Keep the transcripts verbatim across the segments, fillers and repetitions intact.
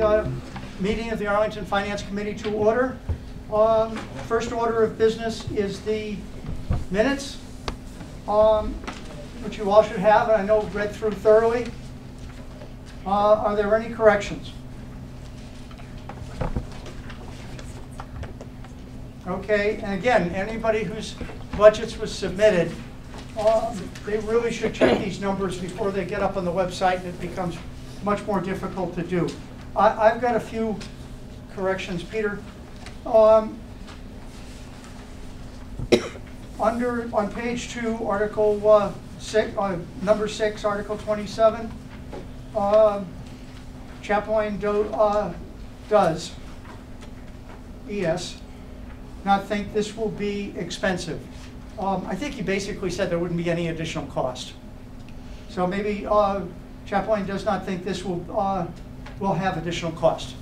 uh, meeting of the Arlington Finance Committee to order. Um, first order of business is the minutes, um, which you all should have, and I know read through thoroughly. Uh, are there any corrections? Okay, and again, anybody whose budgets was submitted, um, they really should check these numbers before they get up on the website, and it becomes much more difficult to do. I, I've got a few corrections, Peter. Um, under on page two, article uh, six, uh, number six, article twenty-seven, uh, Chaplain do, uh, does E S not think this will be expensive. Um, I think he basically said there wouldn't be any additional cost. So maybe uh, Chaplain does not think this will uh, will have additional cost.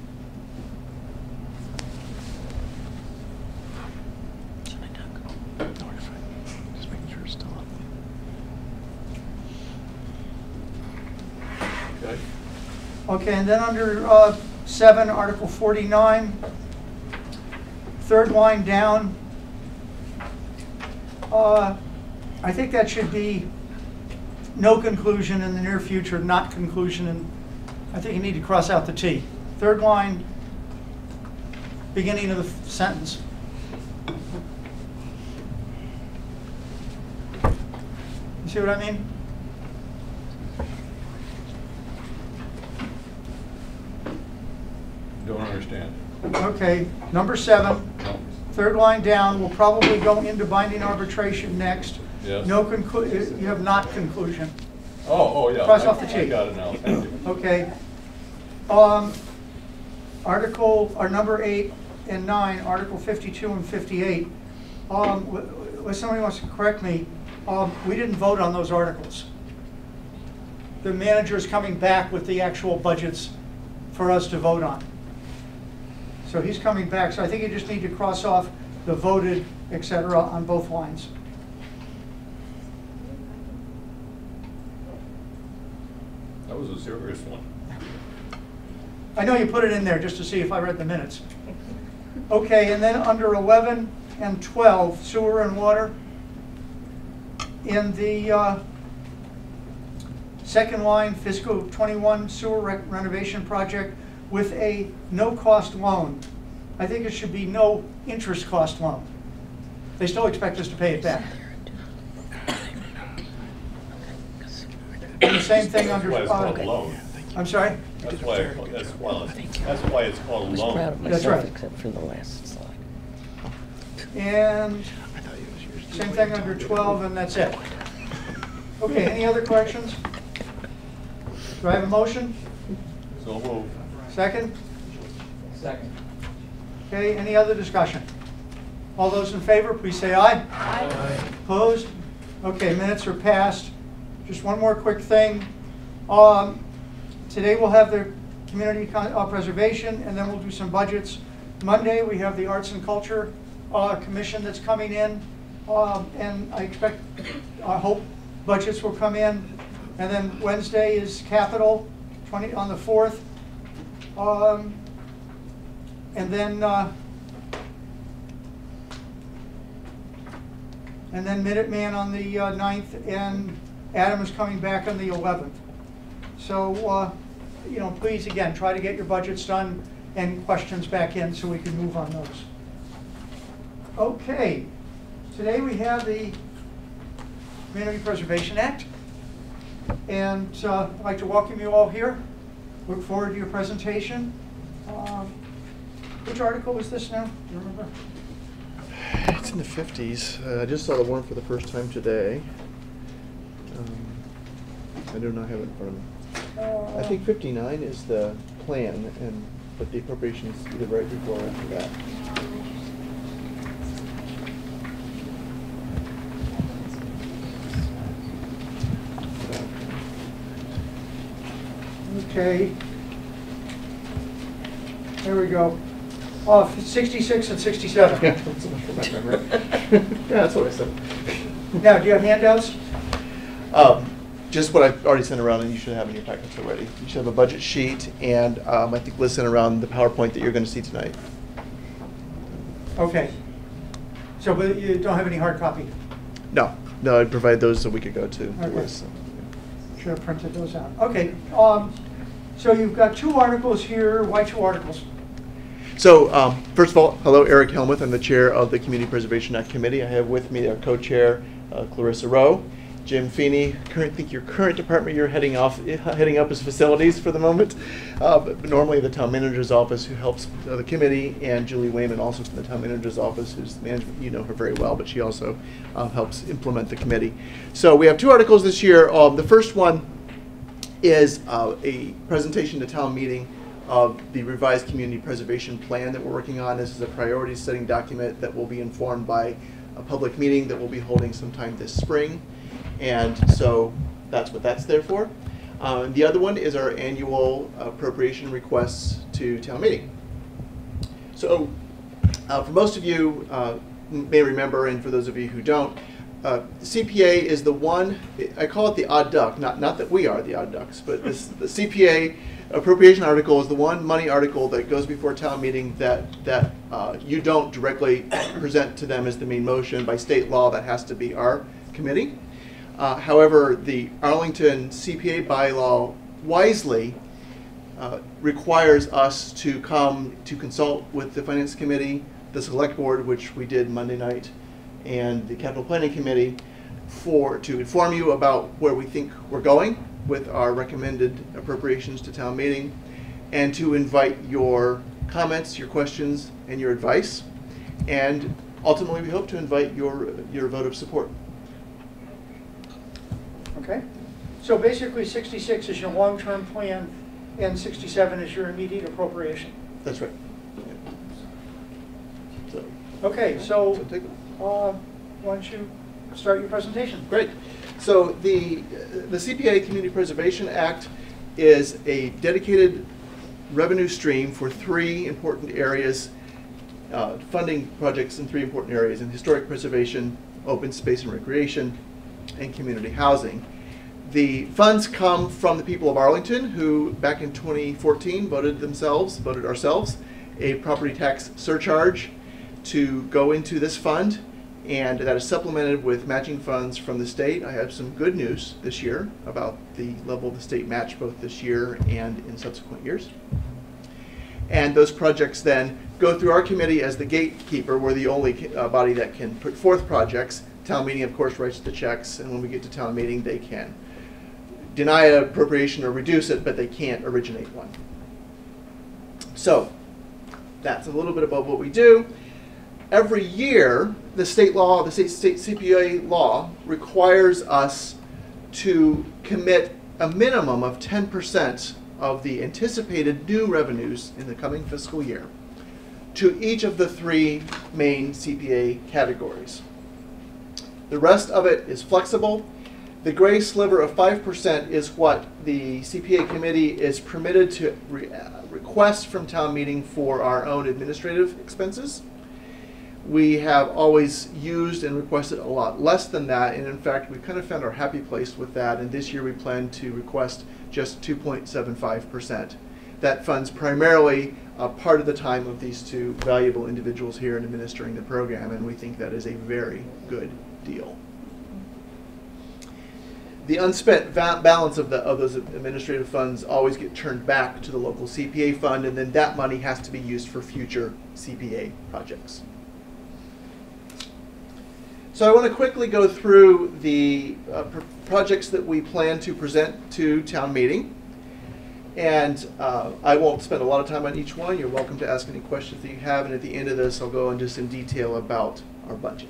Just making sure it's still up. Okay. Okay, and then under uh, seven, Article forty-nine, third line down, uh, I think that should be no conclusion in the near future, not conclusion, and I think you need to cross out the T. Third line, beginning of the sentence. You see what I mean? Don't understand. Okay, number seven, No. third line down, we'll probably go into binding arbitration next. Yes. No conclu, you have not conclusion. Oh, oh, yeah. Cross I, off the T. I got it now. Thank you. Okay. Um, article, or number eight and nine, Article fifty-two and fifty-eight. Um, if somebody wants to correct me, um, we didn't vote on those articles. The manager is coming back with the actual budgets for us to vote on. So he's coming back. So I think you just need to cross off the voted, et cetera, on both lines. That was a serious one. I know you put it in there just to see if I read the minutes. Okay, and then under eleven and twelve, sewer and water, in the uh, second line, fiscal twenty-one sewer re renovation project with a no-cost loan. I think it should be no interest cost loan. They still expect us to pay it back. And the same thing under. That's why it's called uh, a loan. I'm sorry? That's why, that's why, that's why it's called a I was loan. proud of That's myself, right. except for the last slide. And same thing under twelve, and that's it. Okay, any other corrections? Do I have a motion? So move. Second? Second. Okay, any other discussion? All those in favor, please say aye. Aye. Opposed? Okay, minutes are passed. Just one more quick thing. Um, today we'll have the community con uh, preservation, and then we'll do some budgets. Monday we have the Arts and Culture uh, Commission that's coming in, um, and I expect, I hope budgets will come in. And then Wednesday is Capital, twenty on the fourth, um, and then uh, and then Minuteman on the uh, ninth, and Adam is coming back on the eleventh. So, uh, you know, please, again, try to get your budgets done and questions back in so we can move on those. Okay, today we have the Community Preservation Act, and uh, I'd like to welcome you all here. Look forward to your presentation. Um, which article is this now? Do you remember? It's in the fifties. Uh, I just saw the one for the first time today. Um, I do not have it in front of me. Uh, I think fifty-nine is the plan, and but the appropriation is either right before or after that. Okay. There we go. Oh, sixty-six and sixty-seven. Yeah, that's so much for my memory. Yeah, that's what I said. Now, do you have handouts? Um, just what I've already sent around, and you should have in your packets already. You should have a budget sheet, and um, I think Liz sent around the PowerPoint that you're going to see tonight. Okay. So, but you don't have any hard copy? No, no, I provided those a week ago to, to Okay. Liz. So. Should have printed those out. Okay. Um, so you've got two articles here. Why two articles? So, um, first of all, hello, Eric Helmuth. I'm the chair of the Community Preservation Act Committee. I have with me our co-chair, uh, Clarissa Rowe. Jim Feeney, current, I think your current department you're heading off, heading up is facilities for the moment. Uh, but normally the town manager's office, who helps uh, the committee, and Julie Wayman, also from the town manager's office, who's the management. You know her very well, but she also uh, helps implement the committee. So we have two articles this year. Um, the first one is uh, a presentation to town meeting of the revised community preservation plan that we're working on. This is a priority setting document that will be informed by a public meeting that we'll be holding sometime this spring. And so that's what that's there for. Uh, the other one is our annual appropriation requests to town meeting. So uh, for most of you uh, may remember, and for those of you who don't, uh, C P A is the one, I call it the odd duck, not, not that we are the odd ducks, but this, the C P A appropriation article is the one money article that goes before town meeting that, that uh, you don't directly present to them as the main motion. By state law, that has to be our committee. Uh, however, the Arlington C P A bylaw wisely uh, requires us to come to consult with the Finance Committee, the Select Board, which we did Monday night, and the Capital Planning Committee for to inform you about where we think we're going with our recommended appropriations to town meeting, and to invite your comments, your questions, and your advice. And ultimately, we hope to invite your, your vote of support. Okay. So basically sixty-six is your long-term plan and sixty-seven is your immediate appropriation. That's right. So, Okay, so so take, uh, why don't you start your presentation? great. So the, the C P A Community Preservation Act is a dedicated revenue stream for three important areas, uh, funding projects in three important areas: in historic preservation, open space and recreation, and community housing. The funds come from the people of Arlington, who back in twenty fourteen voted themselves, voted ourselves, a property tax surcharge to go into this fund, and that is supplemented with matching funds from the state. I have some good news this year about the level of the state match both this year and in subsequent years. And those projects then go through our committee as the gatekeeper. We're the only uh, body that can put forth projects. Town meeting, of course, writes the checks, and when we get to town meeting, they can deny an appropriation or reduce it, but they can't originate one. So that's a little bit about what we do. Every year, the state law, the state, state C P A law requires us to commit a minimum of ten percent of the anticipated new revenues in the coming fiscal year to each of the three main C P A categories. The rest of it is flexible. The gray sliver of five percent is what the C P A committee is permitted to re uh, request from town meeting for our own administrative expenses. We have always used and requested a lot less than that, and in fact, we kind of found our happy place with that, and this year we plan to request just two point seven five percent. That funds primarily uh, part of the time of these two valuable individuals here in administering the program, and we think that is a very good deal. The unspent balance of, the, of those administrative funds always get turned back to the local C P A fund, and then that money has to be used for future C P A projects. So I want to quickly go through the uh, pr projects that we plan to present to town meeting. And uh, I won't spend a lot of time on each one. You're welcome to ask any questions that you have, and at the end of this I'll go into some detail about our budget.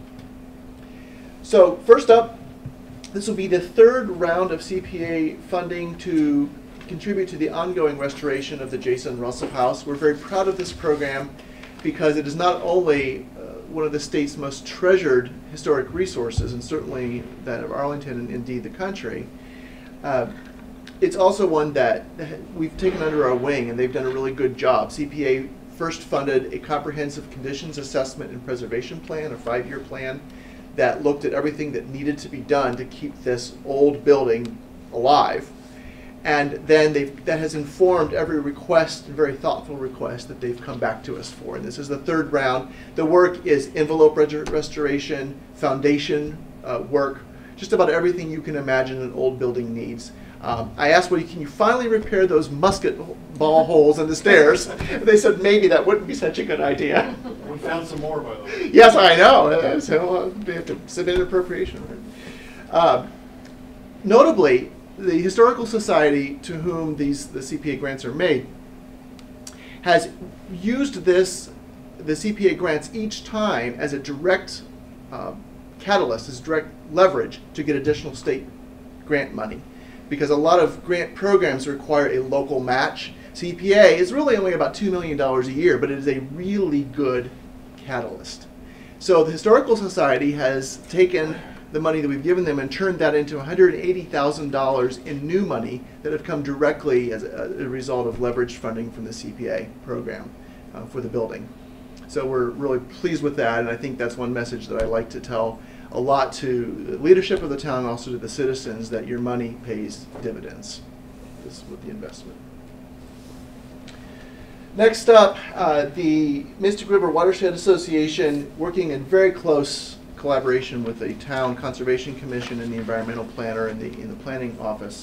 So first up, this will be the third round of C P A funding to contribute to the ongoing restoration of the Jason Russell House. We're very proud of this program because it is not only uh, one of the state's most treasured historic resources, and certainly that of Arlington and indeed the country. Uh, it's also one that we've taken under our wing, and they've done a really good job. C P A first funded a comprehensive conditions assessment and preservation plan, a five-year plan, that looked at everything that needed to be done to keep this old building alive. And then they've, that has informed every request, and very thoughtful request, that they've come back to us for. And this is the third round. The work is envelope restoration, foundation uh, work, just about everything you can imagine an old building needs. Um, I asked, well, can you finally repair those musket ball holes in the stairs? They said maybe that wouldn't be such a good idea. We found some more, by the way. Yes, I know. So uh, they have to submit an appropriation. Uh, notably, the Historical Society, to whom these the C P A grants are made, has used this the C P A grants each time as a direct uh, catalyst, as direct leverage to get additional state grant money, because a lot of grant programs require a local match. C P A is really only about two million dollars a year, but it is a really good catalyst. So the Historical Society has taken the money that we've given them and turned that into one hundred eighty thousand dollars in new money that have come directly as a, a result of leveraged funding from the C P A program uh, for the building. So we're really pleased with that, and I think that's one message that I like to tell a lot to the leadership of the town and also to the citizens, that your money pays dividends. This is with the investment. Next up, uh, the Mystic River Watershed Association, working in very close collaboration with the Town Conservation Commission and the environmental planner in the in the planning office,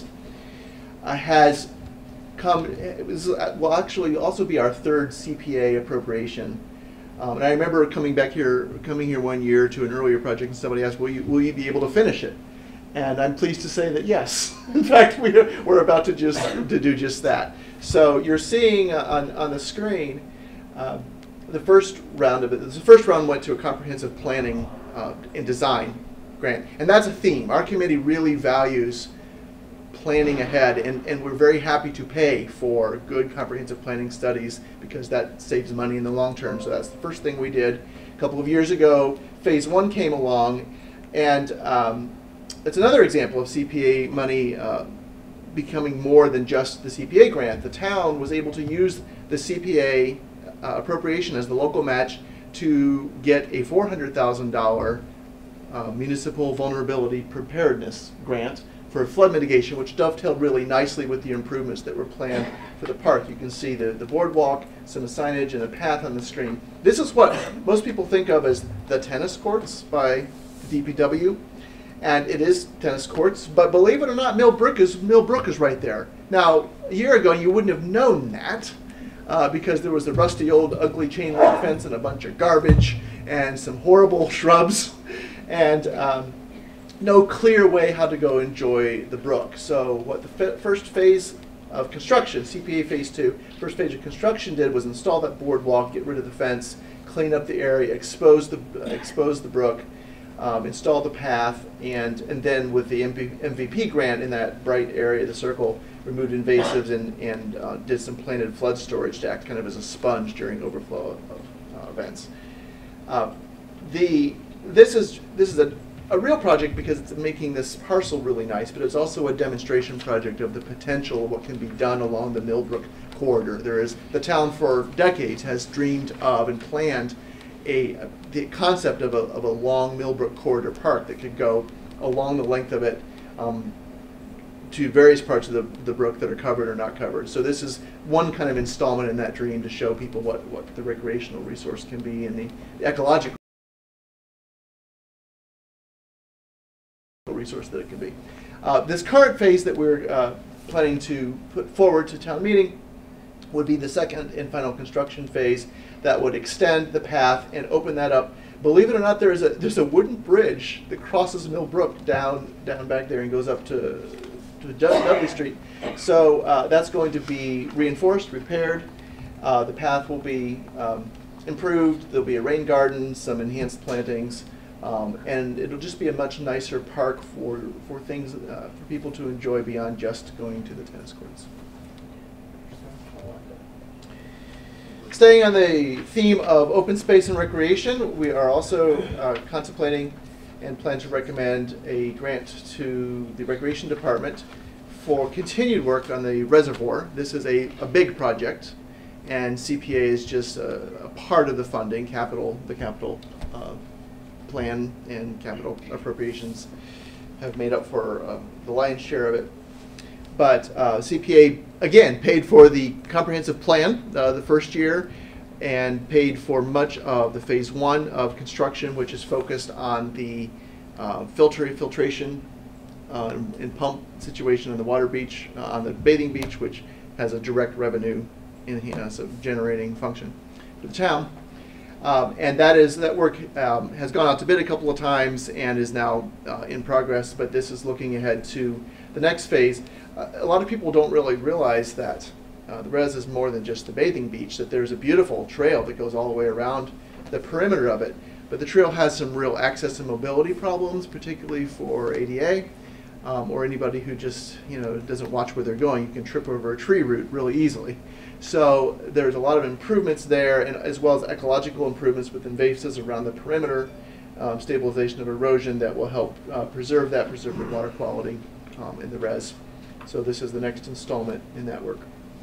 uh, has come. It was, will actually also be our third C P A appropriation. Um, and I remember coming back here, coming here one year to an earlier project, and somebody asked, "Will you will you be able to finish it?" And I'm pleased to say that yes. In fact, we're we're about to just to do just that. So you're seeing uh, on on the screen. Uh, the first round of it. The first round went to a comprehensive planning Uh, and design grant, and that's a theme. Our committee really values planning ahead, and, and we're very happy to pay for good comprehensive planning studies because that saves money in the long term. So that's the first thing we did. A couple of years ago, phase one came along, and um, it's another example of C P A money uh, becoming more than just the C P A grant. The town was able to use the C P A uh, appropriation as the local match to get a four hundred thousand dollars uh, municipal vulnerability preparedness grant for flood mitigation, which dovetailed really nicely with the improvements that were planned for the park. You can see the, the boardwalk, some signage, and a path on the screen. This is what most people think of as the tennis courts by D P W, and it is tennis courts, but believe it or not, Millbrook is, Millbrook is right there. Now, a year ago, you wouldn't have known that, Uh, because there was the rusty old ugly chain link fence and a bunch of garbage and some horrible shrubs and um, no clear way how to go enjoy the brook. So what the f first phase of construction, C P A phase two, first phase of construction did was install that boardwalk, get rid of the fence, clean up the area, expose the, uh, expose the brook, um, install the path, and, and then with the M V P grant in that bright area, the circle, removed invasives and, and uh, did some planted flood storage to act kind of as a sponge during overflow of, of uh, events. Uh, the, this is, this is a, a real project because it's making this parcel really nice, but it's also a demonstration project of the potential of what can be done along the Millbrook corridor. There is, the town for decades has dreamed of and planned a, the concept of a, of a long Millbrook corridor park that could go along the length of it um, to various parts of the, the brook that are covered or not covered. So this is one kind of installment in that dream to show people what, what the recreational resource can be and the, the ecological resource that it can be. Uh, this current phase that we're uh, planning to put forward to town meeting would be the second and final construction phase that would extend the path and open that up. Believe it or not, there is a, there's a wooden bridge that crosses Millbrook down, down back there and goes up to to Dudley Street. So uh, that's going to be reinforced, repaired. Uh, the path will be um, improved. There'll be a rain garden, some enhanced plantings, um, and it'll just be a much nicer park for, for things, uh, for people to enjoy beyond just going to the tennis courts. Staying on the theme of open space and recreation, we are also uh, contemplating and plan to recommend a grant to the Recreation Department for continued work on the reservoir. This is a, a big project, and C P A is just a, a part of the funding, capital, the capital uh, plan and capital appropriations have made up for uh, the lion's share of it. But uh, C P A, again, paid for the comprehensive plan uh, the first year and paid for much of the phase one of construction, which is focused on the uh, filter filtration uh, and pump situation on the water beach, uh, on the bathing beach, which has a direct revenue in uh, so generating function for the town. Um, and that is that work um, has gone out to bid a couple of times and is now uh, in progress. But this is looking ahead to the next phase. Uh, a lot of people don't really realize that uh, the res is more than just the bathing beach. That there's a beautiful trail that goes all the way around the perimeter of it. But the trail has some real access and mobility problems, particularly for A D A um, or anybody who just you know doesn't watch where they're going. You can trip over a tree root really easily. So there's a lot of improvements there, and as well as ecological improvements with invasives around the perimeter, um, stabilization of erosion that will help uh, preserve that, preserve the water quality um, in the res. So this is the next installment in that work.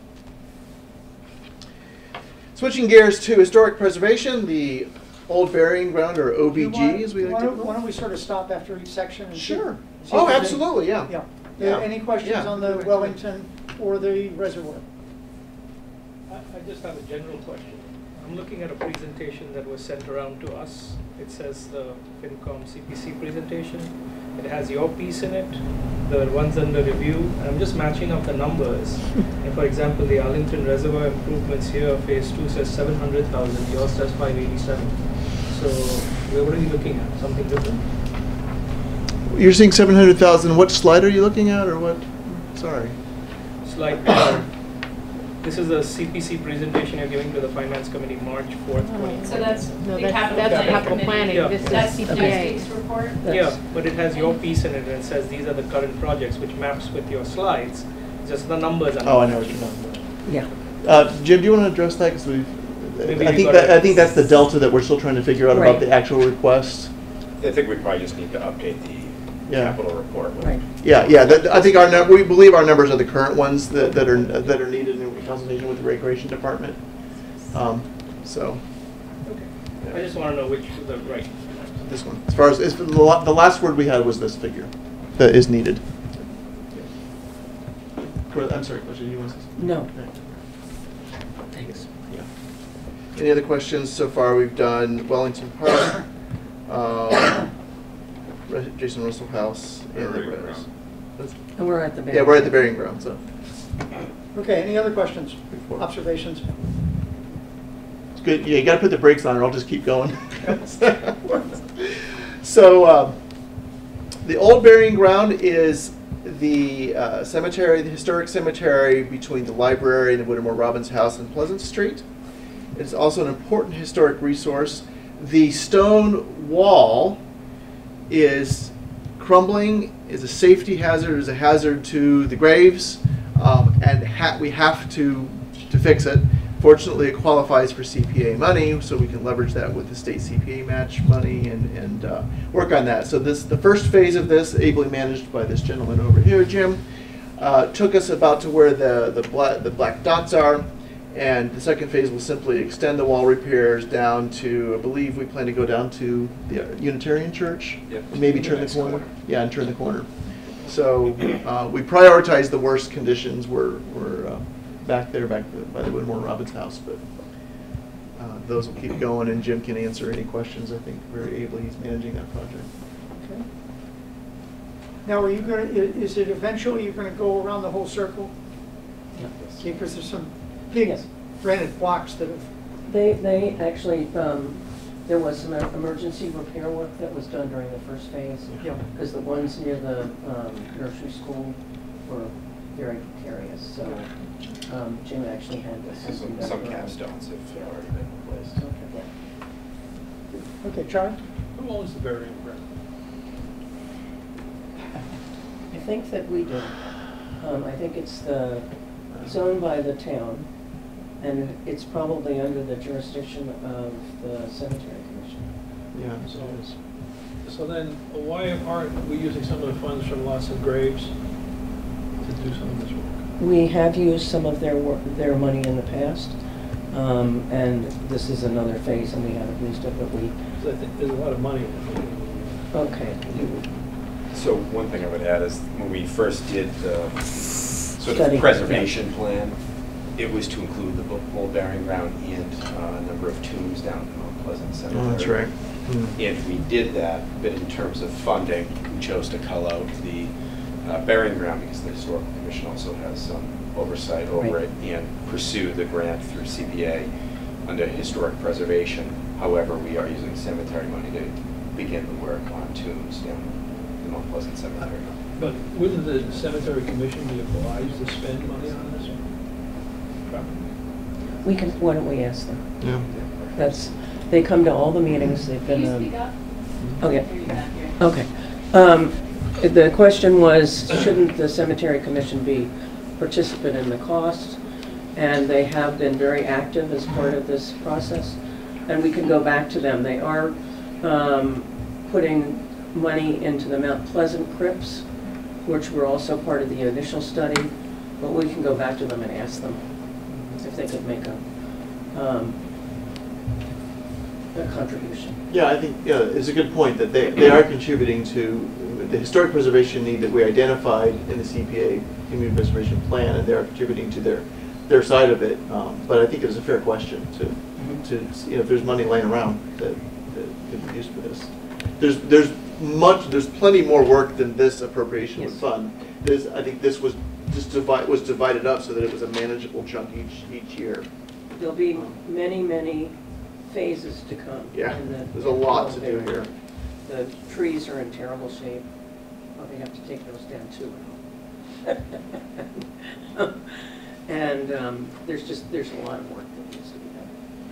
Switching gears to historic preservation, the Old Burying Ground, or O B G, You want- as we like why to don't- call Why it. don't we sort of stop after each section? and see- Sure. see if Oh, there's any- absolutely, yeah. Yeah. Yeah. Uh, Any questions Yeah. on the Wellington or the reservoir? I I just have a general question. I'm looking at a presentation that was sent around to us. It says the FinCom C P C presentation. It has your piece in it, the ones under review, and I'm just matching up the numbers. And for example, the Arlington Reservoir improvements here, phase two says seven hundred thousand, yours says five eighty-seven. So we're already looking at something different. You're seeing seven hundred thousand. What slide are you looking at, or what? Sorry. Slide four. This is the C P C presentation you're giving to the Finance Committee, March fourth, twenty twenty. So that's No, the that's, capital that's planning capital committee. planning, Yeah. this That's is the C P next A. week's report. Yeah, but it has your piece in it, and it says these are the current projects, which maps with your slides. Just the numbers. are Oh, I not know what matching you're up. Yeah. Uh, Jim, do you want to address that? Because we've, Maybe I we think got that it. I think that's the delta that we're still trying to figure out about Right. the actual requests. I think we probably just need to update the Yeah. capital report. Right. Yeah, yeah. That, I think our num- we believe our numbers are the current ones that, that are that are needed in consultation with the recreation department. Um, so Okay. I just want to know which the right. this one, as far as, as the, la- the last word we had was this figure that is needed. Well, I'm sorry, question. You want to say something? No. Okay. Thanks. Yeah. Any other questions so far? We've done Wellington Park, um, Re- Jason Russell House, and the Burying res. ground. That's- And we're at the. Yeah, we're at the burying ground, so. Okay, any other questions, Before. observations? It's good. Yeah, you got to put the brakes on, or I'll just keep going. So, um, the old burying ground is the uh, cemetery, the historic cemetery between the library and the Whittemore Robbins House on Pleasant Street. It's also an important historic resource. The stone wall is crumbling, is a safety hazard, is a hazard to the graves, um, and ha we have to to fix it. Fortunately, it qualifies for C P A money, so we can leverage that with the state C P A match money and, and uh, work on that. So this, the first phase of this, ably managed by this gentleman over here, Jim, uh, took us about to where the, the, black, the black dots are, and the second phase will simply extend the wall repairs down to, I believe we plan to go down to the Unitarian Church, Yep. and maybe The turn the next corner. corner. Yeah, and turn the corner. So uh, we prioritize the worst conditions. We're, we're uh, back there, back by the Whittemore Robbins house, but uh, those will keep going, and Jim can answer any questions. I think very ably he's managing that project. Okay. Now, are you gonna, i- is it eventually you're gonna go around the whole circle? Okay, because there's some big Yes. granite blocks that have, They, they actually, um, there was some em- emergency repair work that was done during the first phase. you know, Because the ones near the um, nursery school were very precarious, so um, Jim actually had this. Some, some capstones have already been replaced. Yeah. okay, Charlie? Who owns the burying ground? I think that we do. Um, I think it's the, it's owned by the town, and it's probably under the jurisdiction of the cemetery commission. Yeah, so it is. So then, why aren't we using some of the funds from Lots of Graves to do some of this work? We have used some of their work, their money in the past, um, and this is another phase, and we haven't used it, but we, Because I think there's a lot of money in it. Okay. So one thing I would add is when we first did the sort Study, of preservation plan, it was to include the book bearing ground and uh, a number of tombs down in Mount Pleasant Cemetery. Oh, that's right. Mm. And we did that, but in terms of funding, we chose to cull out the uh, burying ground because the Historical Commission also has some oversight over Right. it and pursue the grant through C P A under historic preservation. However, we are using cemetery money to begin the work on tombs down the Mount Pleasant Cemetery. But wouldn't the cemetery commission be obliged to spend money on this property? We can, why don't we ask them? Yeah. That's, they come to all the meetings, they've been. Can you um, speak up? Oh, yeah. Hear you back here. Okay. Um, The question was, shouldn't the cemetery commission be participant in the cost? And they have been very active as part of this process. And we can go back to them. They are um, putting money into the Mount Pleasant crypts, which were also part of the initial study. But we can go back to them and ask them if they could make a, um, a contribution. Yeah, I think yeah, it's a good point that they, they are contributing to the historic preservation need that we identified in the C P A Community Preservation Plan, and they are contributing to their their side of it. Um, but I think it was a fair question to to see, you know, if there's money laying around that, that could be used for this. There's there's much there's plenty more work than this appropriation would Yes. fund. This I think this was just divide was divided up so that it was a manageable chunk each each year. There'll be many, many phases to come. Yeah, in the- there's a lot to do here. The trees are in terrible shape. Probably have to take those down too. And um, there's just, there's a lot of work that needs to be done.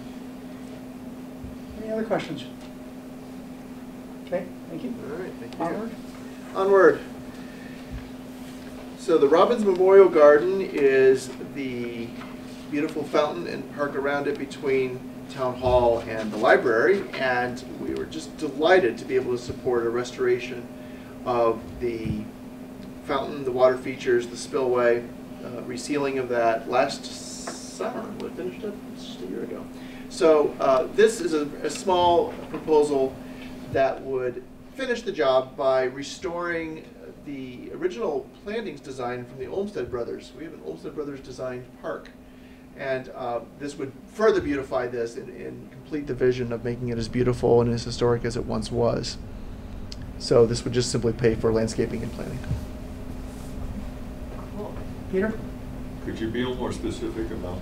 Any other questions? Okay, thank you. All right, thank you. Onward. Onward. So the Robbins Memorial Garden is the beautiful fountain and park around it between Town Hall and the library, and we were just delighted to be able to support a restoration of the fountain, the water features, the spillway, uh, resealing of that last summer. We finished it just a year ago. So uh, this is a, a small proposal that would finish the job by restoring the original plantings design from the Olmsted Brothers. We have an Olmsted Brothers designed park. And uh, this would further beautify this and, and complete the vision of making it as beautiful and as historic as it once was. So this would just simply pay for landscaping and planning. Cool. Peter? Could you be a little more specific about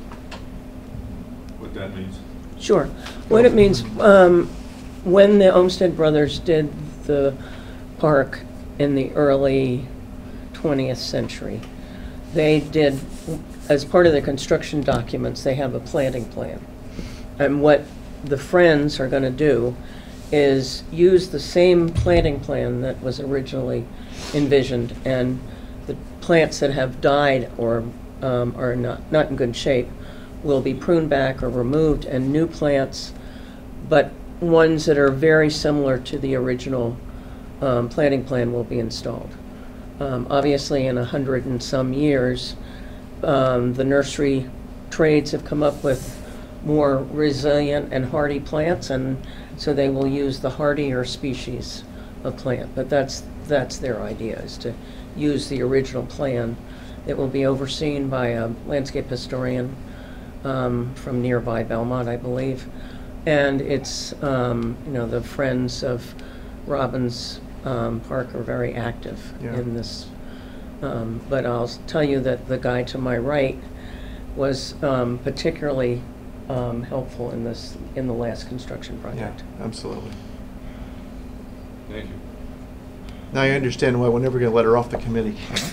what that means? Sure. What it means, um, when the Olmsted Brothers did the park in the early twentieth century, they did, as part of the construction documents, they have a planting plan. And what the Friends are going to do is use the same planting plan that was originally envisioned, and the plants that have died or um, are not, not in good shape will be pruned back or removed, and new plants, but ones that are very similar to the original um, planting plan will be installed. Um, obviously, in a hundred and some years, um, the nursery trades have come up with more resilient and hardy plants, and so they will use the hardier species of plant. But that's that's their idea, is to use the original plan. It will be overseen by a landscape historian um, from nearby Belmont, I believe, and it's um, you know, the Friends of Robbins Um, Park are very active Yeah. in this. Um, but I'll tell you that the guy to my right was um, particularly um, helpful in this, in the last construction project. Yeah, absolutely. Thank you. Now I understand why we're never going to let her off the committee.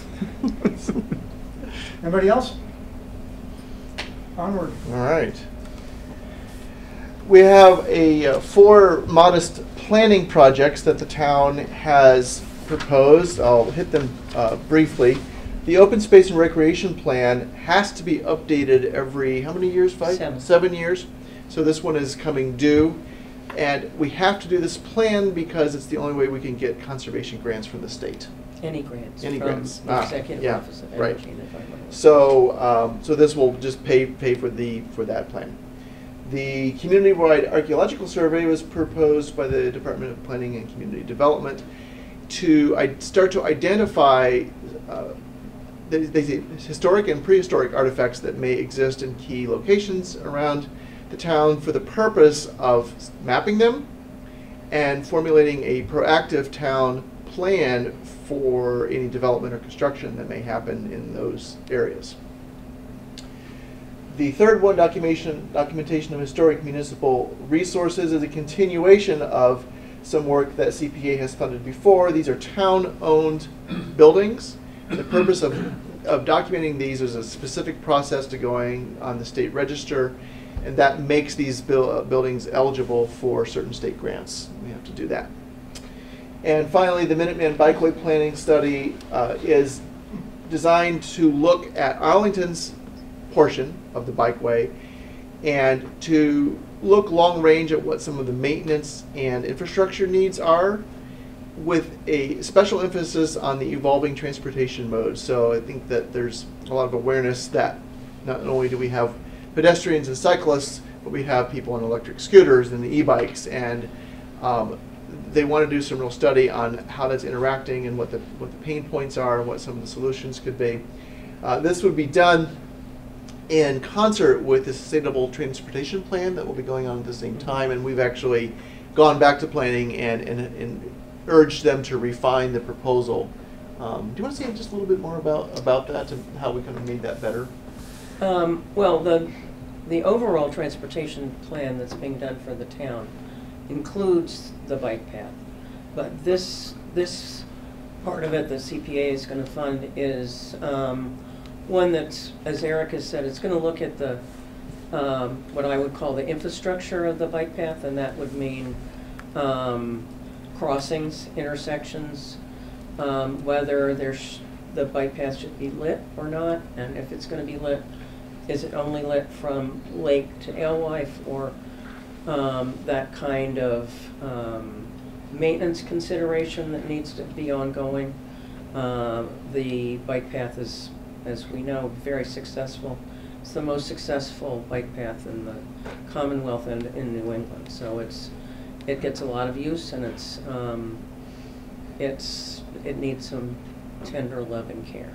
Anybody else? Onward. All right. We have a uh, four modest planning projects that the town has proposed. I'll hit them uh, briefly. The open space and recreation plan has to be updated every, how many years, five? Seven. Seven years. So this one is coming due. And we have to do this plan because it's the only way we can get conservation grants from the state. Any grants Any from grants. the Ah, Executive yeah, Office of right. Energy and Environmental. So, um, so this will just pay pay for the for that plan. The community-wide archaeological survey was proposed by the Department of Planning and Community Development to I start to identify uh, they, they say historic and prehistoric artifacts that may exist in key locations around the town for the purpose of mapping them and formulating a proactive town plan for any development or construction that may happen in those areas. The third one, documentation, documentation of historic municipal resources, is a continuation of some work that C P A has funded before. These are town-owned buildings. The purpose of, of documenting these is a specific process to going on the state register, and that makes these buil uh, buildings eligible for certain state grants. We have to do that. And finally, the Minuteman Bikeway Planning Study uh, is designed to look at Arlington's portion of the bikeway and to look long range at what some of the maintenance and infrastructure needs are, with a special emphasis on the evolving transportation modes. So I think that there's a lot of awareness that not only do we have pedestrians and cyclists, but we have people on electric scooters and the e-bikes, and um, they want to do some real study on how that's interacting and what the what the pain points are and what some of the solutions could be. Uh, this would be done in concert with the Sustainable Transportation Plan that will be going on at the same time, and we've actually gone back to planning and, and, and urged them to refine the proposal. Um, do you want to say just a little bit more about, about that and how we kind of made that better? Um, well, the, the overall transportation plan that's being done for the town includes the bike path. But this, this part of it that C P A is going to fund is um, one that's, as Eric has said, it's going to look at the, um, what I would call the infrastructure of the bike path, and that would mean um, crossings, intersections, um, whether there's, the bike path should be lit or not, and if it's going to be lit, is it only lit from Lake to Alewife, or um, that kind of um, maintenance consideration that needs to be ongoing. Uh, the bike path is, as we know, very successful. It's the most successful bike path in the Commonwealth and in New England. So it's, it gets a lot of use, and it's, um, it's, it needs some tender loving care.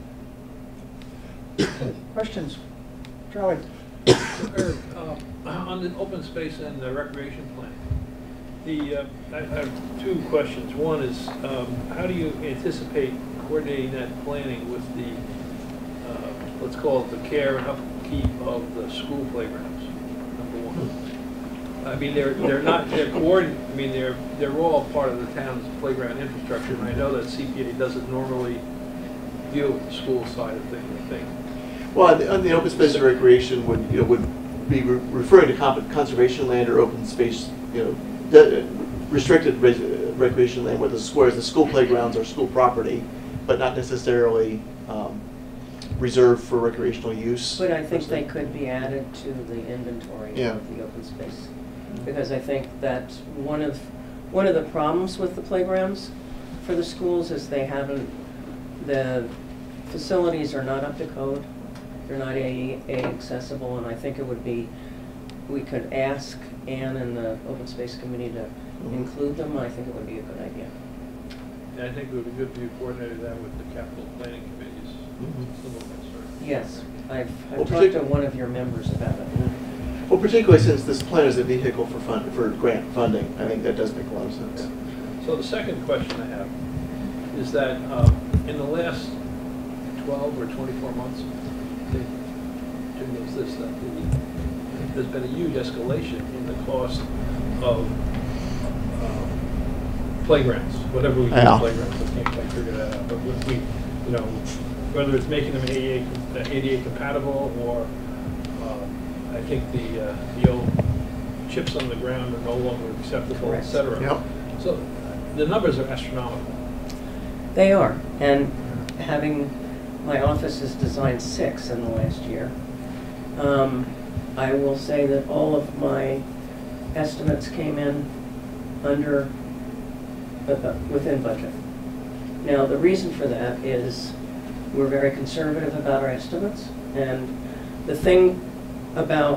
Questions? Charlie? Eric, uh, on the open space and the recreation plan, the, uh, I have two questions. One is, um, how do you anticipate coordinating that planning with the, uh, let's call it the care and upkeep of the school playgrounds, number one? I mean, they're, they're not, they're coordinated, I mean, they're, they're all part of the town's playground infrastructure, and I know that C P A doesn't normally deal with the school side of things, I think. Well, on the, on the open space and recreation would, you know, would be re referring to conservation land or open space, you know, de restricted re recreation land, where the, whereas the school playgrounds are school property, but not necessarily um, reserved for recreational use. But I think they could be added to the inventory Yeah. of the open space, because I think that one of one of the problems with the playgrounds for the schools is they haven't, the facilities are not up to code. They're not A A accessible, and I think it would be, we could ask Ann and the Open Space Committee to mm-hmm. include them. I think it would be a good idea. And I think it would be good if you coordinated that with the capital planning committees. Mm-hmm. Yes, I've, I've Well, talked to one of your members about it. Well, particularly since this plan is a vehicle for fund, for grant funding, I think that does make a lot of sense. Yeah. So the second question I have is that um, in the last twelve or twenty-four months, Jim knows this, that the, there's been a huge escalation in the cost of um, playgrounds, whatever we do yeah. with playgrounds. I can't quite figure that out. But when we, you know, whether it's making them A D A compatible, or uh, I think the uh, the old chips on the ground are no longer acceptable, et cetera. Yep. So the numbers are astronomical. They are, and having my office has designed six in the last year. Um, I will say that all of my estimates came in under, uh, within budget. Now, the reason for that is we're very conservative about our estimates, and the thing about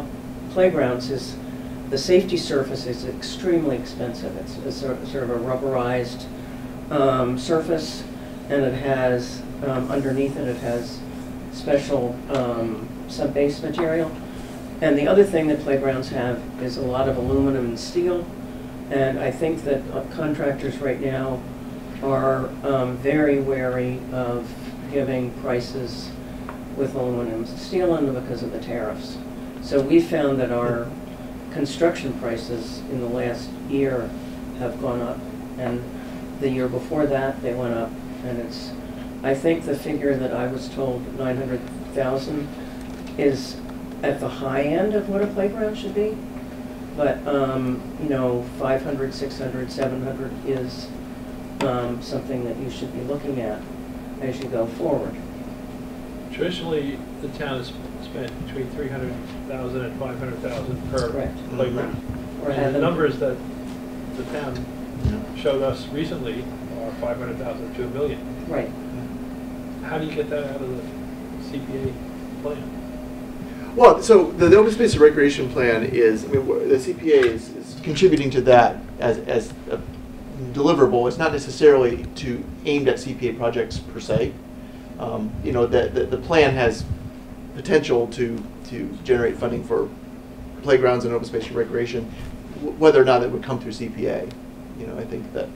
playgrounds is the safety surface is extremely expensive. It's a sort sort of a rubberized um, surface, and it has, um, underneath it, it has special um, sub-base material. And the other thing that playgrounds have is a lot of aluminum and steel. And I think that uh, contractors right now are um, very wary of giving prices with aluminum and steel in because of the tariffs. So we found that our construction prices in the last year have gone up. And the year before that, they went up. And it's, I think the figure that I was told, nine hundred thousand, is at the high end of what a playground should be. But, um, you know, five hundred, six hundred, seven hundred is um, something that you should be looking at as you go forward. Traditionally, the town has spent between three hundred thousand and five hundred thousand per Correct. playground. Or And have the them- numbers that the town showed us recently are five hundred thousand to a million. Right. How do you get that out of the C P A plan? Well, so the, the open space and recreation plan is, I mean, wh- the C P A is, is contributing to that as, as a deliverable. It's not necessarily to aimed at C P A projects per se. Um, you know, the, the, the plan has potential to, to generate funding for playgrounds and open space and recreation, w whether or not it would come through C P A. You know, I think that.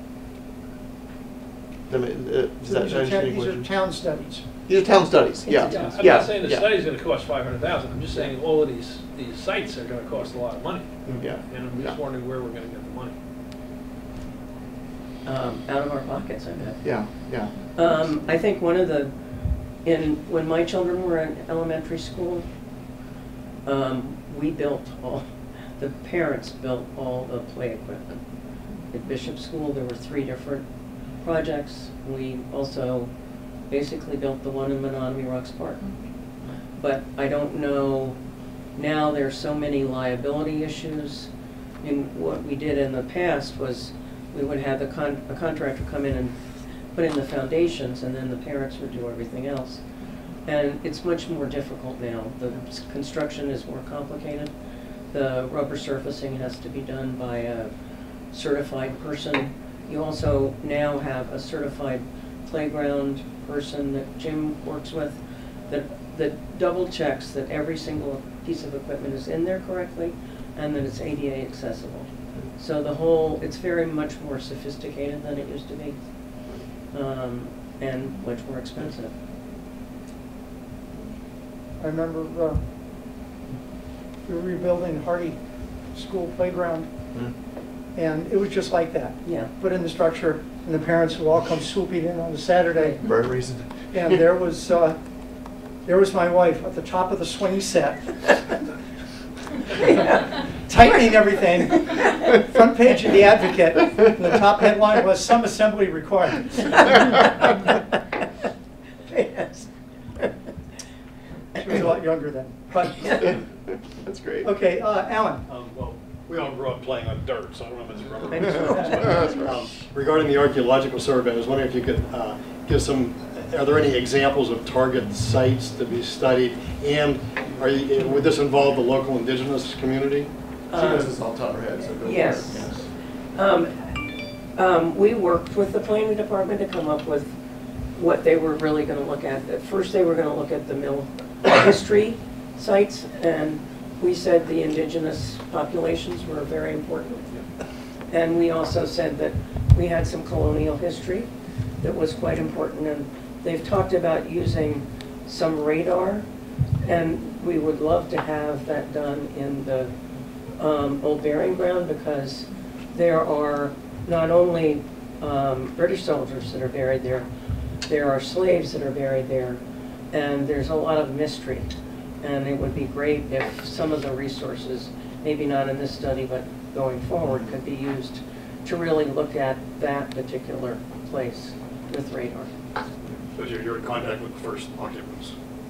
I mean, uh, does that These are answer ta- your these are question? town studies. These are town studies, yeah. It's a town I'm Yeah, not saying the yeah. study's gonna cost five hundred thousand, I'm just saying all of these, these sites are gonna cost a lot of money. Yeah. And I'm just Yeah. wondering where we're gonna get the money. Um, out of our pockets, I bet. Yeah, yeah. Um, I think one of the, in, when my children were in elementary school, um, we built all, the parents built all the play equipment. At Bishop School, there were three different projects. We also basically built the one in Menominee Rocks Park. But I don't know, now there's so many liability issues. I mean, what we did in the past was we would have the con a contractor come in and put in the foundations, and then the parents would do everything else. And it's much more difficult now. The s- construction is more complicated. The rubber surfacing has to be done by a certified person. You also now have a certified playground person that Jim works with that, that double checks that every single piece of equipment is in there correctly and that it's A D A accessible. So the whole, it's very much more sophisticated than it used to be, um, and much more expensive. I remember uh, we were rebuilding Hardy School playground, and it was just like that. Yeah. Put in the structure, and the parents would all come swooping in on a Saturday, Very reason. and there was uh, there was my wife at the top of the swing set, tightening everything. Front page of the Advocate, and the top headline was "Some Assembly Required." Yes. She was a lot younger then, but That's great. okay, uh, Alan. Um, well, we all grew up playing on dirt, so I don't know if it's rubber. I know. Um, Regarding the archaeological survey, I was wondering if you could uh, give some, are there any examples of target sites to be studied? And are you, would this involve the local indigenous community? She knows this off the top of her head, so go for it. Yes. Um, um, we worked with the planning department to come up with what they were really going to look at. At first, they were going to look at the mill history sites, and we said the indigenous populations were very important. And we also said that we had some colonial history that was quite important, and they've talked about using some radar, and we would love to have that done in the um, old burying ground, because there are not only um, British soldiers that are buried there, there are slaves that are buried there, and there's a lot of mystery. And it would be great if some of the resources, maybe not in this study, but going forward, could be used to really look at that particular place with radar. So you're, you're in contact with the first occupants?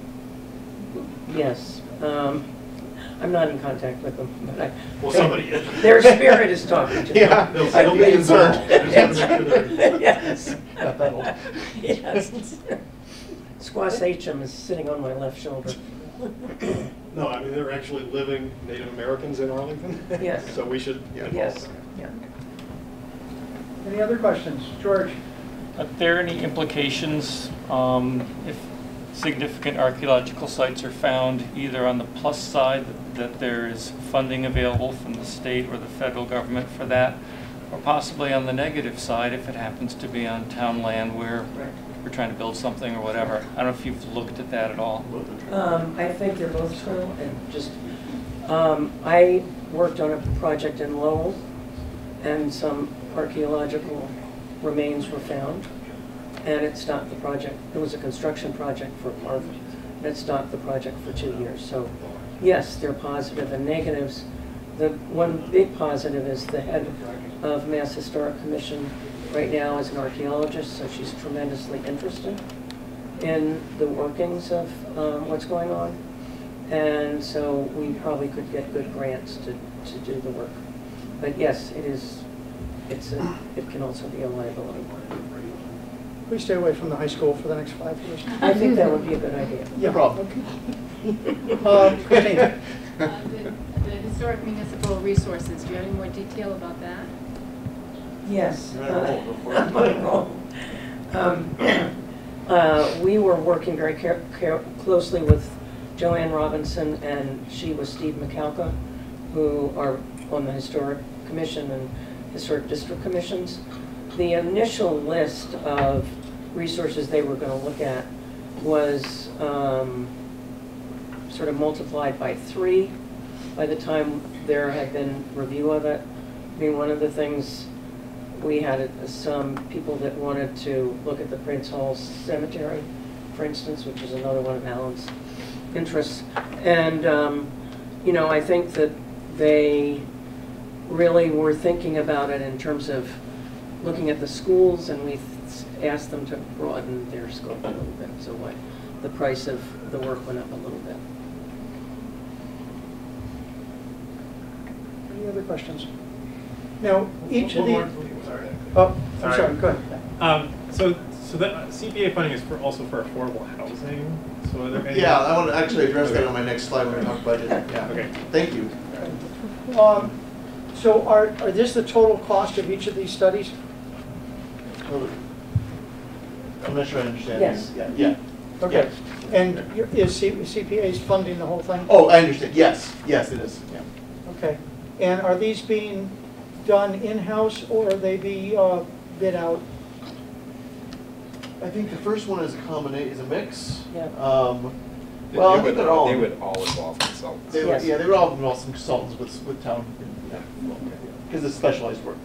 Yes. Um, I'm not in contact with them, but I. Well, somebody is. Their spirit is talking to me. Yeah, They'll- I'd they'll be be concerned. involved. I just wanna make sure they're- Yes. Not that old. Yes. Squash H M is sitting on my left shoulder. No, I mean, they're actually living Native Americans in Arlington. Yes. So we should Yeah. involve Yes, them. yeah. Any other questions? George? Are there any implications um, if significant archaeological sites are found either on the plus side, that there is funding available from the state or the federal government for that, or possibly on the negative side if it happens to be on town land where we're trying to build something or whatever? I don't know if you've looked at that at all. Um, I think they're both true, and just, um, I worked on a project in Lowell, and some archaeological remains were found, and it stopped the project. It was a construction project for a park, and it stopped the project for two years. So, yes, they're positive and negatives. The one big positive is the head of Mass Historic Commission right now is an archaeologist, so she's tremendously interested in the workings of um, what's going on. And so we probably could get good grants to, to do the work. But yes, it is, it's a, it can also be a liability. Please stay away from the high school for the next five years. I think that would be a good idea. Yeah. No problem. Uh, Christine? Uh, The the historic municipal resources, do you have any more detail about that? Yes. You're on a roll, go for it. I'm on a roll. Um, uh, We were working very care- care- closely with Joanne Robinson, and she was Steve McAlka, who are on the Historic Commission and Historic District Commissions. The initial list of resources they were going to look at was um, sort of multiplied by three by the time there had been review of it. I mean, one of the things we had uh, some people that wanted to look at the Prince Hall Cemetery, for instance, which is another one of Alan's interests. And, um, you know, I think that they really were thinking about it in terms of looking at the schools, and we asked them to broaden their scope a little bit. So what, the price of the work went up a little bit. Any other questions? Now, each of One more- the... sorry. Oh, I'm Sorry. sorry, go ahead. Um, so, so the C P A funding is for also for affordable housing. So are there any? Yeah, I want to actually address that on my next slide when we talk budget. Yeah. Okay. Thank you. Um, So are, are this the total cost of each of these studies? I'm not sure I understand. Yes. Yeah. Yeah. Okay. And you- is C- CPA's funding the whole thing? Oh, I understand. Yes. Yes, it is. Yeah. Okay. And are these being done in-house, or are they be uh, bid out? I think the first one is a combination, is a mix. Yeah. Um, They- well, I they think would- they're all. They would all involve consultants. They would, Yes. yeah, they would all involve some consultants with with town, because it's specialized work.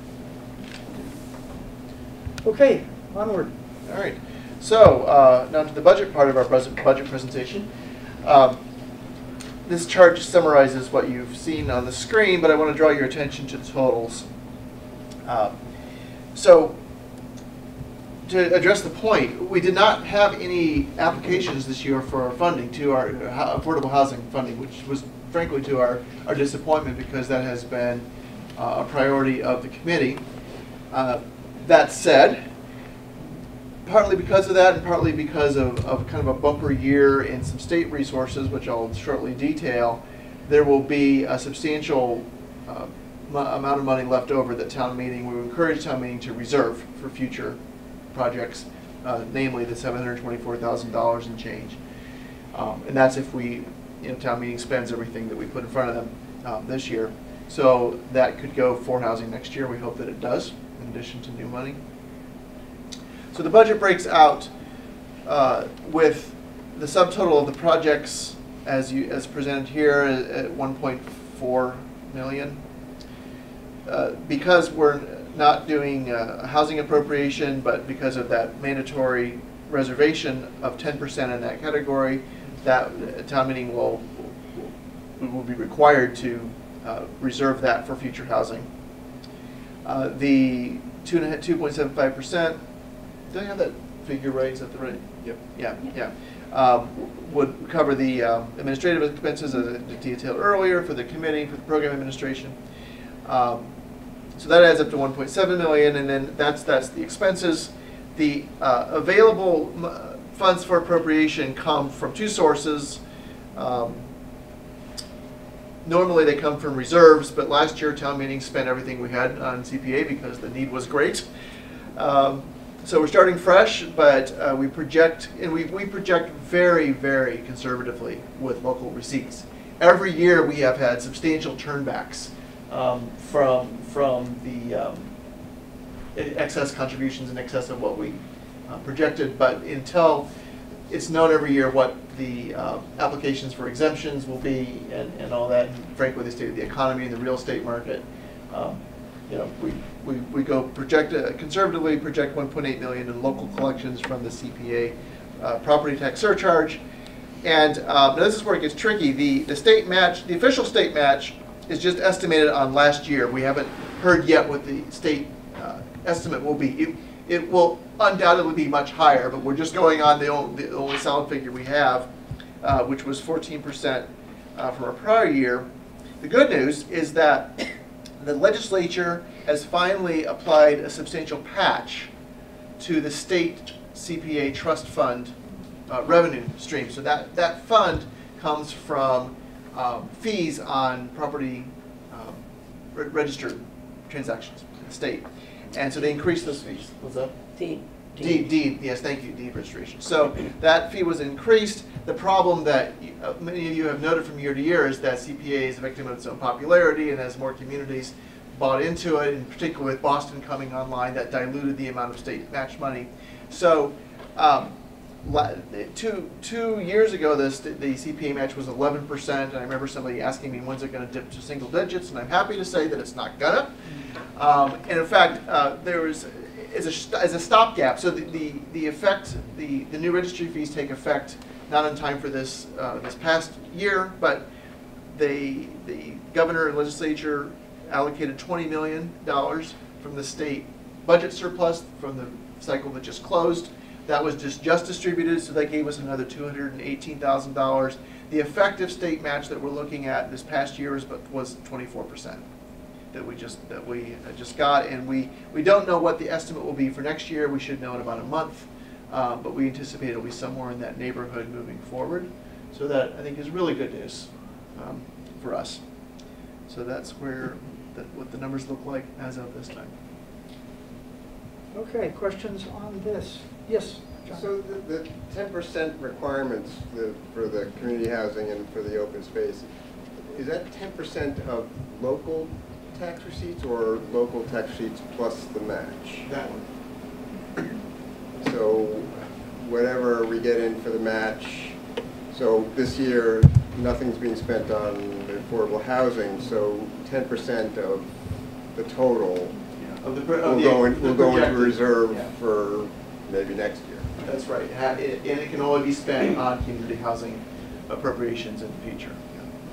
Okay, onward. All right. So uh, now to the budget part of our pres- budget presentation. Um, this chart just summarizes what you've seen on the screen, but I want to draw your attention to the totals. Um, so to address the point, we did not have any applications this year for our funding, to our uh, affordable housing funding, which was frankly to our, our disappointment, because that has been uh, a priority of the committee. Uh, that said, partly because of that and partly because of, of kind of a bumper year in some state resources, which I'll shortly detail, there will be a substantial uh, m- amount of money left over that town meeting, we would encourage town meeting to reserve for future projects, uh, namely the seven hundred twenty-four thousand dollars and change. Um, and that's if we, you know, town meeting spends everything that we put in front of them um, this year. So that could go for housing next year. We hope that it does, in addition to new money. So the budget breaks out uh, with the subtotal of the projects as you as presented here at one point four million. Uh, because we're not doing a housing appropriation, but because of that mandatory reservation of ten percent in that category, that uh, town meeting will will be required to uh, reserve that for future housing. Uh, the two point seven five percent. Did I have that figure right? Is that the right? Yep. Yeah, yeah. Um, would cover the um, administrative expenses as I detailed earlier for the committee, for the program administration. Um, so that adds up to one point seven million, and then that's that's the expenses. The uh, available m funds for appropriation come from two sources. Um, Normally they come from reserves, but last year town meeting spent everything we had on C P A because the need was great. Um, so we're starting fresh, but uh, we project, and we, we project very, very conservatively with local receipts. Every year we have had substantial turnbacks um, from, from the um, excess contributions in excess of what we uh, projected, but until it's known every year what the uh, applications for exemptions will be and, and all that, and frankly, the state of the economy and the real estate market. Um, you know, we, we, we go project, uh, conservatively project one point eight million in local collections from the C P A uh, property tax surcharge. And uh, now this is where it gets tricky. The, the state match, the official state match is just estimated on last year. We haven't heard yet what the state uh, estimate will be. It, it will undoubtedly be much higher, but we're just going on the only, the only solid figure we have, uh, which was fourteen percent uh, from our prior year. The good news is that the legislature has finally applied a substantial patch to the state C P A trust fund uh, revenue stream. So that, that fund comes from um, fees on property um, re registered transactions in the state. And so they increased those fees. What's up? Deed. Deed, deed, yes, thank you, deed registration. So that fee was increased. The problem that you, uh, many of you have noted from year to year is that C P A is a victim of its own popularity, and as more communities bought into it, in particular with Boston coming online, that diluted the amount of state match money. So um, two, two years ago, this, the C P A match was eleven percent, and I remember somebody asking me, when's it going to dip to single digits, and I'm happy to say that it's not gonna. Um, and in fact, uh, there was, as a, as a stopgap, so the, the, the effect, the, the new registry fees take effect not in time for this, uh, this past year, but they, the governor and legislature allocated twenty million dollars from the state budget surplus from the cycle that just closed. That was just, just distributed, so that gave us another two hundred eighteen thousand dollars. The effective state match that we're looking at this past year was, was twenty-four percent. That we just that we just got, and we we don't know what the estimate will be for next year. We should know in about a month, uh, but we anticipate it'll be somewhere in that neighborhood moving forward. So that I think is really good news um, for us. So that's where that what the numbers look like as of this time. Okay, questions on this? Yes, John. So the ten percent requirements the, for the community housing and for the open space, is that ten percent of local tax receipts or local tax receipts plus the match? That one. So whatever we get in for the match, so this year nothing's being spent on affordable housing, so ten percent of the total yeah. of the, of will the, go, in, the will go into projected, reserve yeah. for maybe next year. That's right, and it can only be spent on community housing appropriations in the future.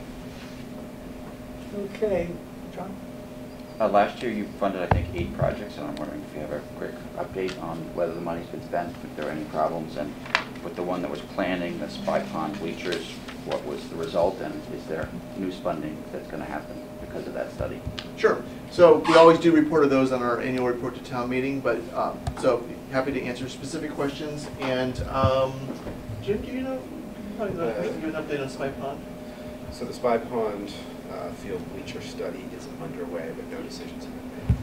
Yeah. Okay, John? Uh, last year you funded, I think, eight projects, and I'm wondering if you have a quick update on whether the money's been spent, if there are any problems, and with the one that was planning, the Spy Pond bleachers, what was the result, and is there new funding that's going to happen because of that study? Sure. So we always do report of those on our annual report to town meeting, but um, so happy to answer specific questions. And um, Jim, do you know, probably know, uh, give an update on Spy Pond? So the Spy Pond uh, field bleacher study is underway, but no decisions have been made.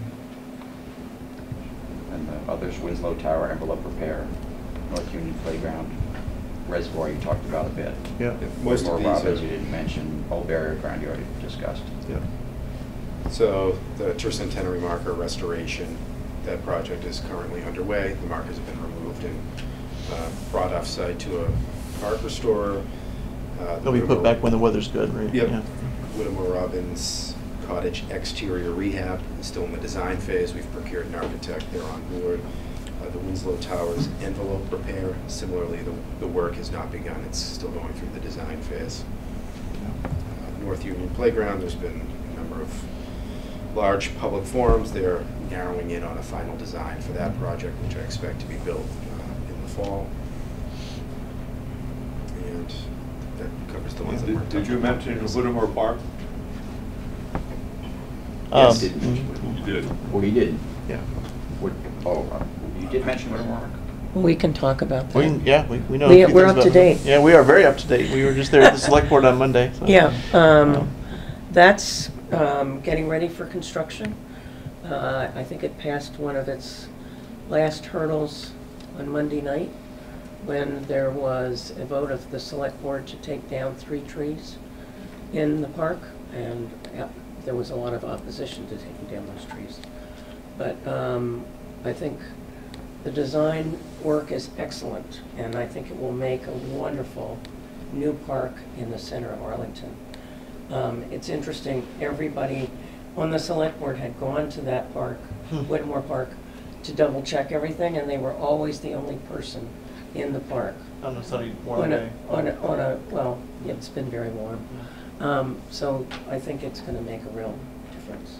And the others, Winslow Tower, envelope repair, North Union Playground, Reservoir you talked about a bit. Yeah. Yeah, most More of these Robbins are, you didn't mention, Old Barrier Ground you already discussed. Yeah. So the tercentenary marker restoration, that project is currently underway. The markers have been removed and uh, brought off-site to a park restorer. Uh, They'll be put back when the weather's good, right? Yep. Yeah. Whittemore Robbins Cottage exterior rehab is still in the design phase. We've procured an architect. They're on board. Uh, the Winslow Towers envelope repair, similarly, the, the work has not begun. It's still going through the design phase. Uh, North Union Playground, there's been a number of large public forums. They're narrowing in on a final design for that project, which I expect to be built uh, in the fall. And that covers the ones that Did, weren't did touched you upon. mention Whittemore Park? Yes. Um, Did mention You did. Well, you didn't. Yeah. What, oh, uh, you did mention Whittemore. We can talk about that. We, yeah, we, we know. We- a few we're things up to about- date. Yeah, we are very up to date. We were just there at the select board on Monday. So. Yeah, um, that's um, getting ready for construction. Uh, I think it passed one of its last hurdles on Monday night when there was a vote of the select board to take down three trees in the park, and yeah, there was a lot of opposition to taking down those trees. But um, I think the design work is excellent, and I think it will make a wonderful new park in the center of Arlington. Um, it's interesting, everybody on the select board had gone to that park, Hmm. Whitmore Park, to double check everything, and they were always the only person in the park. On a sunny, warm On a, day. on a, on a, well, it's been very warm. Um, so I think it's gonna make a real difference.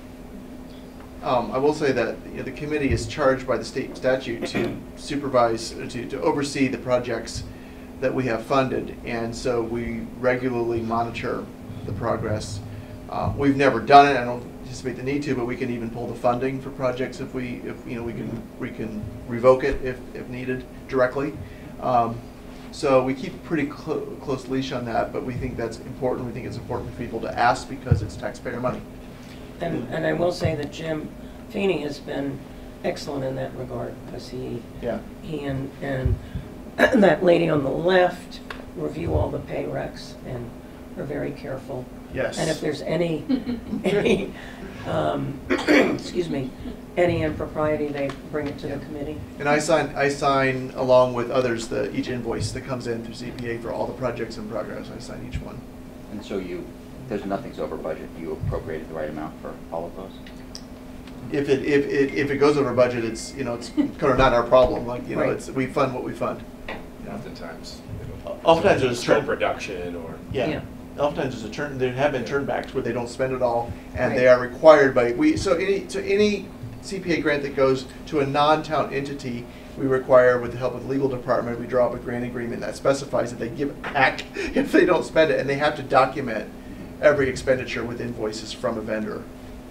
Um, I will say that you know, the committee is charged by the state statute to supervise, uh, to, to oversee the projects that we have funded, and so we regularly monitor the progress. Uh, we've never done it. I don't anticipate the need to, but we can even pull the funding for projects if we, if you know, we can, we can revoke it if, if needed directly. Um, so we keep a pretty clo close leash on that, but we think that's important. We think it's important for people to ask because it's taxpayer money. And, and I will say that Jim Feeney has been excellent in that regard, because he, Yeah. he and, and that lady on the left review all the pay recs and are very careful. Yes. And if there's any, any, um, excuse me, any impropriety, they bring it to the committee. And I sign, I sign along with others the each invoice that comes in through C P A for all the projects in progress. I sign each one. And so you, there's nothing's over budget. You appropriated the right amount for all of those? If it if it if it goes over budget, it's you know it's kind of not our problem. Like you know, Right. it's we fund what we fund. Oftentimes. it'll- Oftentimes there's Stroke turn. production or. Yeah. Yeah. Oftentimes there's a turn. There have been turnbacks where they don't spend it all, and Right. they are required by we. So any so any C P A grant that goes to a non-town entity, we require, with the help of the legal department, we draw up a grant agreement that specifies that they give it back if they don't spend it, and they have to document every expenditure with invoices from a vendor.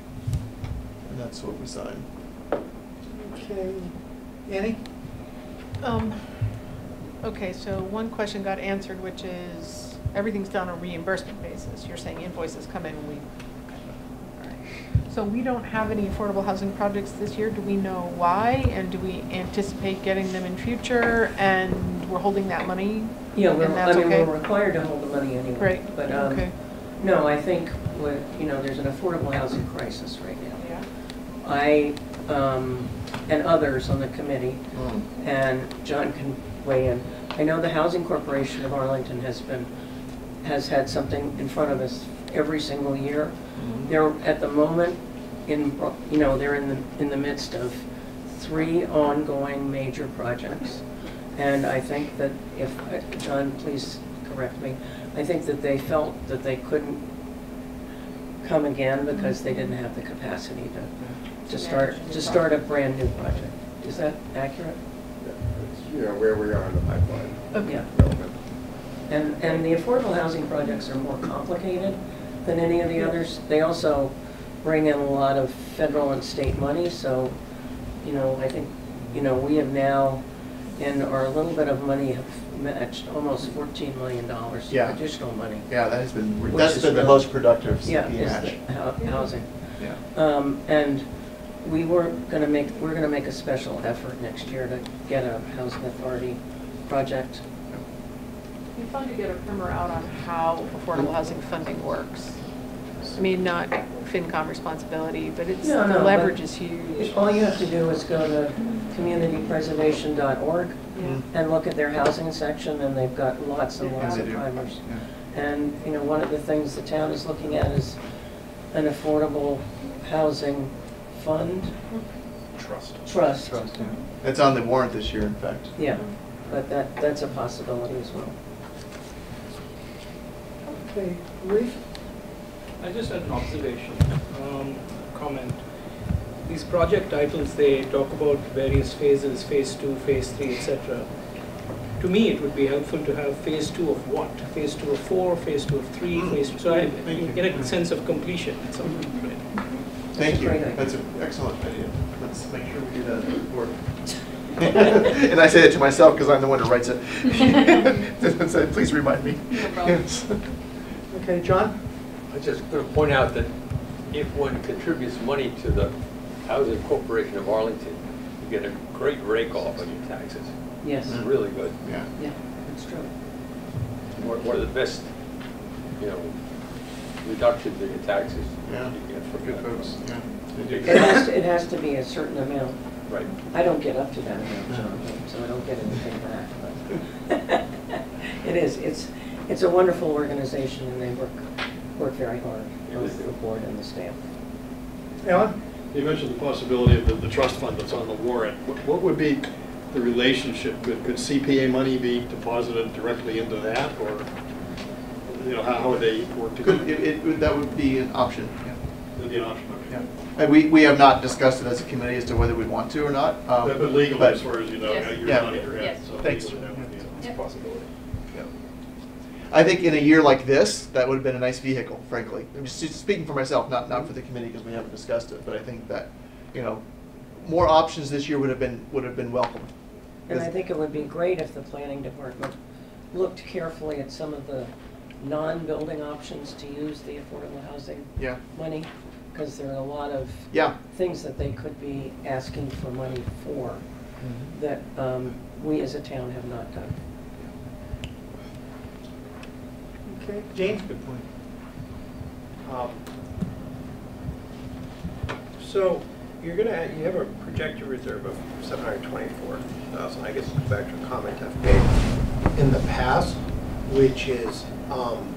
And that's what we sign. Okay. Annie? Um, okay, so one question got answered, which is everything's done on a reimbursement basis. You're saying invoices come in and we, okay, all right. So we don't have any affordable housing projects this year. Do we know why? And do we anticipate getting them in future? And we're holding that money? Yeah, we're, and I that's mean, okay? we're required to hold the money anyway. Right, But, um, okay. no, I think, what, you know, there's an affordable housing crisis right now. Yeah. I, um, and others on the committee, Mm. and John can weigh in. I know the Housing Corporation of Arlington has been, has had something in front of us every single year. Mhm. They're, at the moment, in, you know, they're in the, in the midst of three ongoing major projects. And I think that if, John, please correct me, I think that they felt that they couldn't come again because they didn't have the capacity to, to start, to start a brand new project. Is that accurate? It's, you know, where we are in the pipeline. Okay. Yeah. And, and the affordable housing projects are more complicated than any of the others. They also bring in a lot of federal and state money, so, you know, I think, you know, we have now, in our little bit of money, have matched almost fourteen million dollars Yeah. additional money. Yeah, that has been Which that's is been the really- most productive C P A Yeah, is match. the hou- housing. Yeah. Um, and we were gonna make, we're gonna make a special effort next year to get a housing authority project. It'd be fun to get a primer out on how affordable housing funding works. I mean, not FinCom responsibility, but it's, No, the no, leverage but is huge. All you have to do is go to community preservation dot org Yeah. and look at their housing section, and they've got lots and Yeah, lots they of do. timers. Yeah. And, you know, one of the things the town is looking at is an affordable housing fund, Trust. trust. Trust, yeah. It's on the warrant this year, in fact. Yeah, but that, that's a possibility as well. Okay, Ruth? I just had an observation, um, comment. These project titles, they talk about various phases, phase two, phase three, et cetera. To me, it would be helpful to have phase two of what? Phase two of four, phase two of three, Mm. phase two. So I Thank you. get a sense of completion at some point. Right? Thank a you. great idea. That's an excellent idea. Let's make sure we do that at the board. And I say that to myself because I'm the one who writes it. So please remind me. No problem. Yes. Okay, John? I was just going to point out that if one contributes money to the Housing Corporation of Arlington, you get a great rake off on your taxes. Yes. It's really good. Yeah. Yeah, that's true. One one of the best, you know, reductions in your taxes Yeah. you get from Good that. folks. Yeah. It has, to, it has to be a certain amount. Right. I don't get up to that amount, John, so I don't get anything back. But it is, it's, it's a wonderful organization, and they work, work very hard, both the board and the staff. Alan? You mentioned the possibility of the, the trust fund that's on the warrant. What, what would be the relationship? Could, could C P A money be deposited directly into that, or you know, how, how would they work together? Could, it, it would, that would be an option. Yeah. That'd be an option. Okay. Yeah. And we, we have not discussed it as a committee as to whether we want to or not. Um, But legally, but- as far as you know, Yes. you're Yeah. nodding your head. Yes. So Thanks. legally, that would be a- It's a Yep. possibility. Yeah. I think in a year like this, that would have been a nice vehicle, frankly. I'm just speaking for myself, not, not for the committee, because we haven't discussed it, but I think that, you know, more options this year would have been, would have been welcome. And I think it would be great if the planning department looked carefully at some of the non-building options to use the affordable housing Yeah. money, because there are a lot of Yeah. things that they could be asking for money for Mm-hmm. that um, we as a town have not done. Okay, James? Good point. Um, So you're gonna, add- you have a projected reserve of seven hundred twenty-four thousand, I guess it goes back to a comment I've made in the past, which is, um,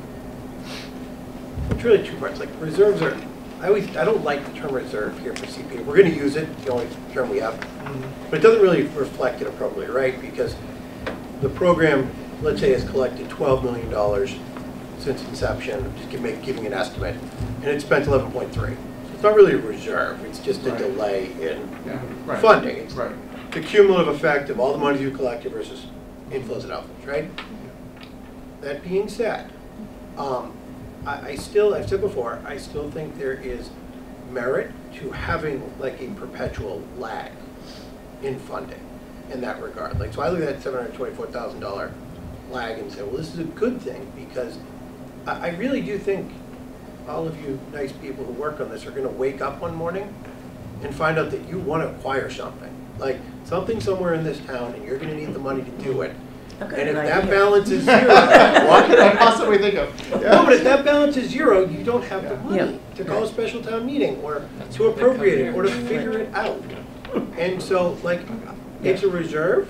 it's really two parts, like reserves are, I always, I don't like the term reserve here for C P A. We're gonna use it, the only term we have, but it doesn't really reflect it appropriately, right? Because the program, let's say, has collected twelve million dollars since inception, just give, make, giving an estimate, and it spent eleven point three. It's not really a reserve, it's just a Right. delay in Yeah. Right. funding. It's Right. the cumulative effect of all the money you collected versus inflows and outflows, right? That being said, um, I, I still, I've said before, I still think there is merit to having like a perpetual lag in funding in that regard. Like, so I look at that seven hundred twenty-four thousand dollar lag and say, well, this is a good thing, because I, I really do think all of you nice people who work on this are gonna wake up one morning and find out that you wanna acquire something. Like, something somewhere in this town, and you're gonna need the money to do it. Okay, And if good that idea. balance is zero, What could I possibly think of? no, but if that balance is zero, you don't have the money Yeah. to call a special town meeting, or to appropriate it, or to figure it out. And so, like, it's a reserve.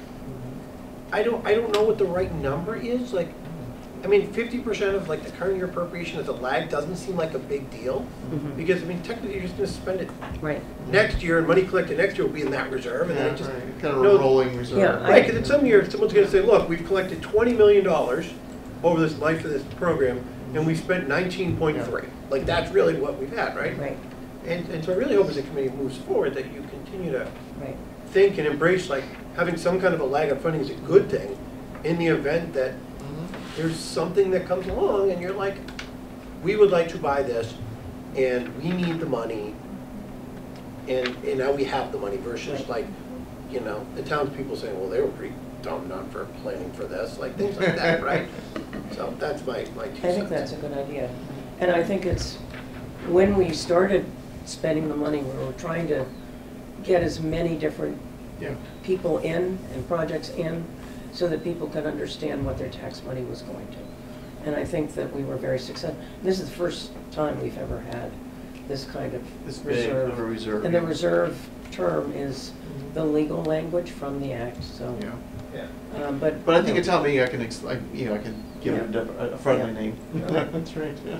I don't, I don't know what the right number is, like, I mean, fifty percent of like the current year appropriation as a lag doesn't seem like a big deal, Mhm. because, I mean, technically you're just gonna spend it Right. next year, and money collected next year will be in that reserve, and then Yeah, it just. right. Kind of no- a rolling reserve. Yeah, Right, because in some years, someone's gonna say, look, we've collected twenty million dollars over this life of this program, and we spent nineteen point three. Like, that's really what we've had, right? Right, And, and so I really hope as the committee moves forward that you continue to right. think and embrace, like, having some kind of a lag on funding is a good thing in the event that there's something that comes along and you're like, we would like to buy this and we need the money, and, and now we have the money, versus Right. like, you know, the townspeople saying, well, they were pretty dumb not for planning for this, like things like that, right? So that's my, my two cents. I think that's a good idea. And I think it's, when we started spending the money, we were trying to get as many different Yeah. people in and projects in, so that people could understand what their tax money was going to. And I think that we were very successful. This is the first time we've ever had this kind of This big reserve. of a reserve, And the yeah. reserve term is the legal language from the act, so. Yeah. Yeah. Um, but. But I think at town meeting, I can, ex- I, you know, I can give it a Yeah. diff- a friendly Yeah. name. Yeah. That's right, yeah.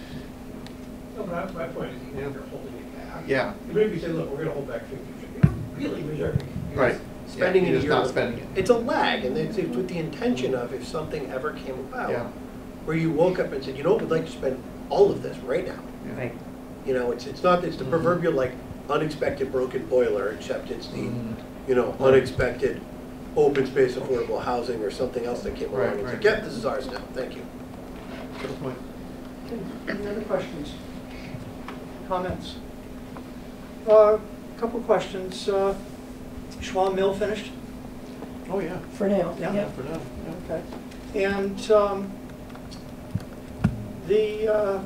No, but my point is, even if you're holding it back. Yeah. Even if you say, look, we're gonna hold back fifty percent, you're not really reserving. You're Right. just Spending Yeah, in you're a just year. not spending it. It's a lag, and it's, it's with the intention of, if something ever came about, Yeah. where you woke up and said, you know what, we'd like to spend all of this right now. Right. You know, it's, it's not, it's the Mhm. proverbial like unexpected broken boiler, except it's the, Mhm. you know, unexpected open space affordable housing or something else that came Right, along. It's right. like, yeah, this is ours now, thank you. Good point. Any other questions? Comments? A uh, couple questions. Uh, Schwab Mill finished? Oh, yeah. For now, Yeah. yeah. For now, yeah. Okay. And um, the, uh,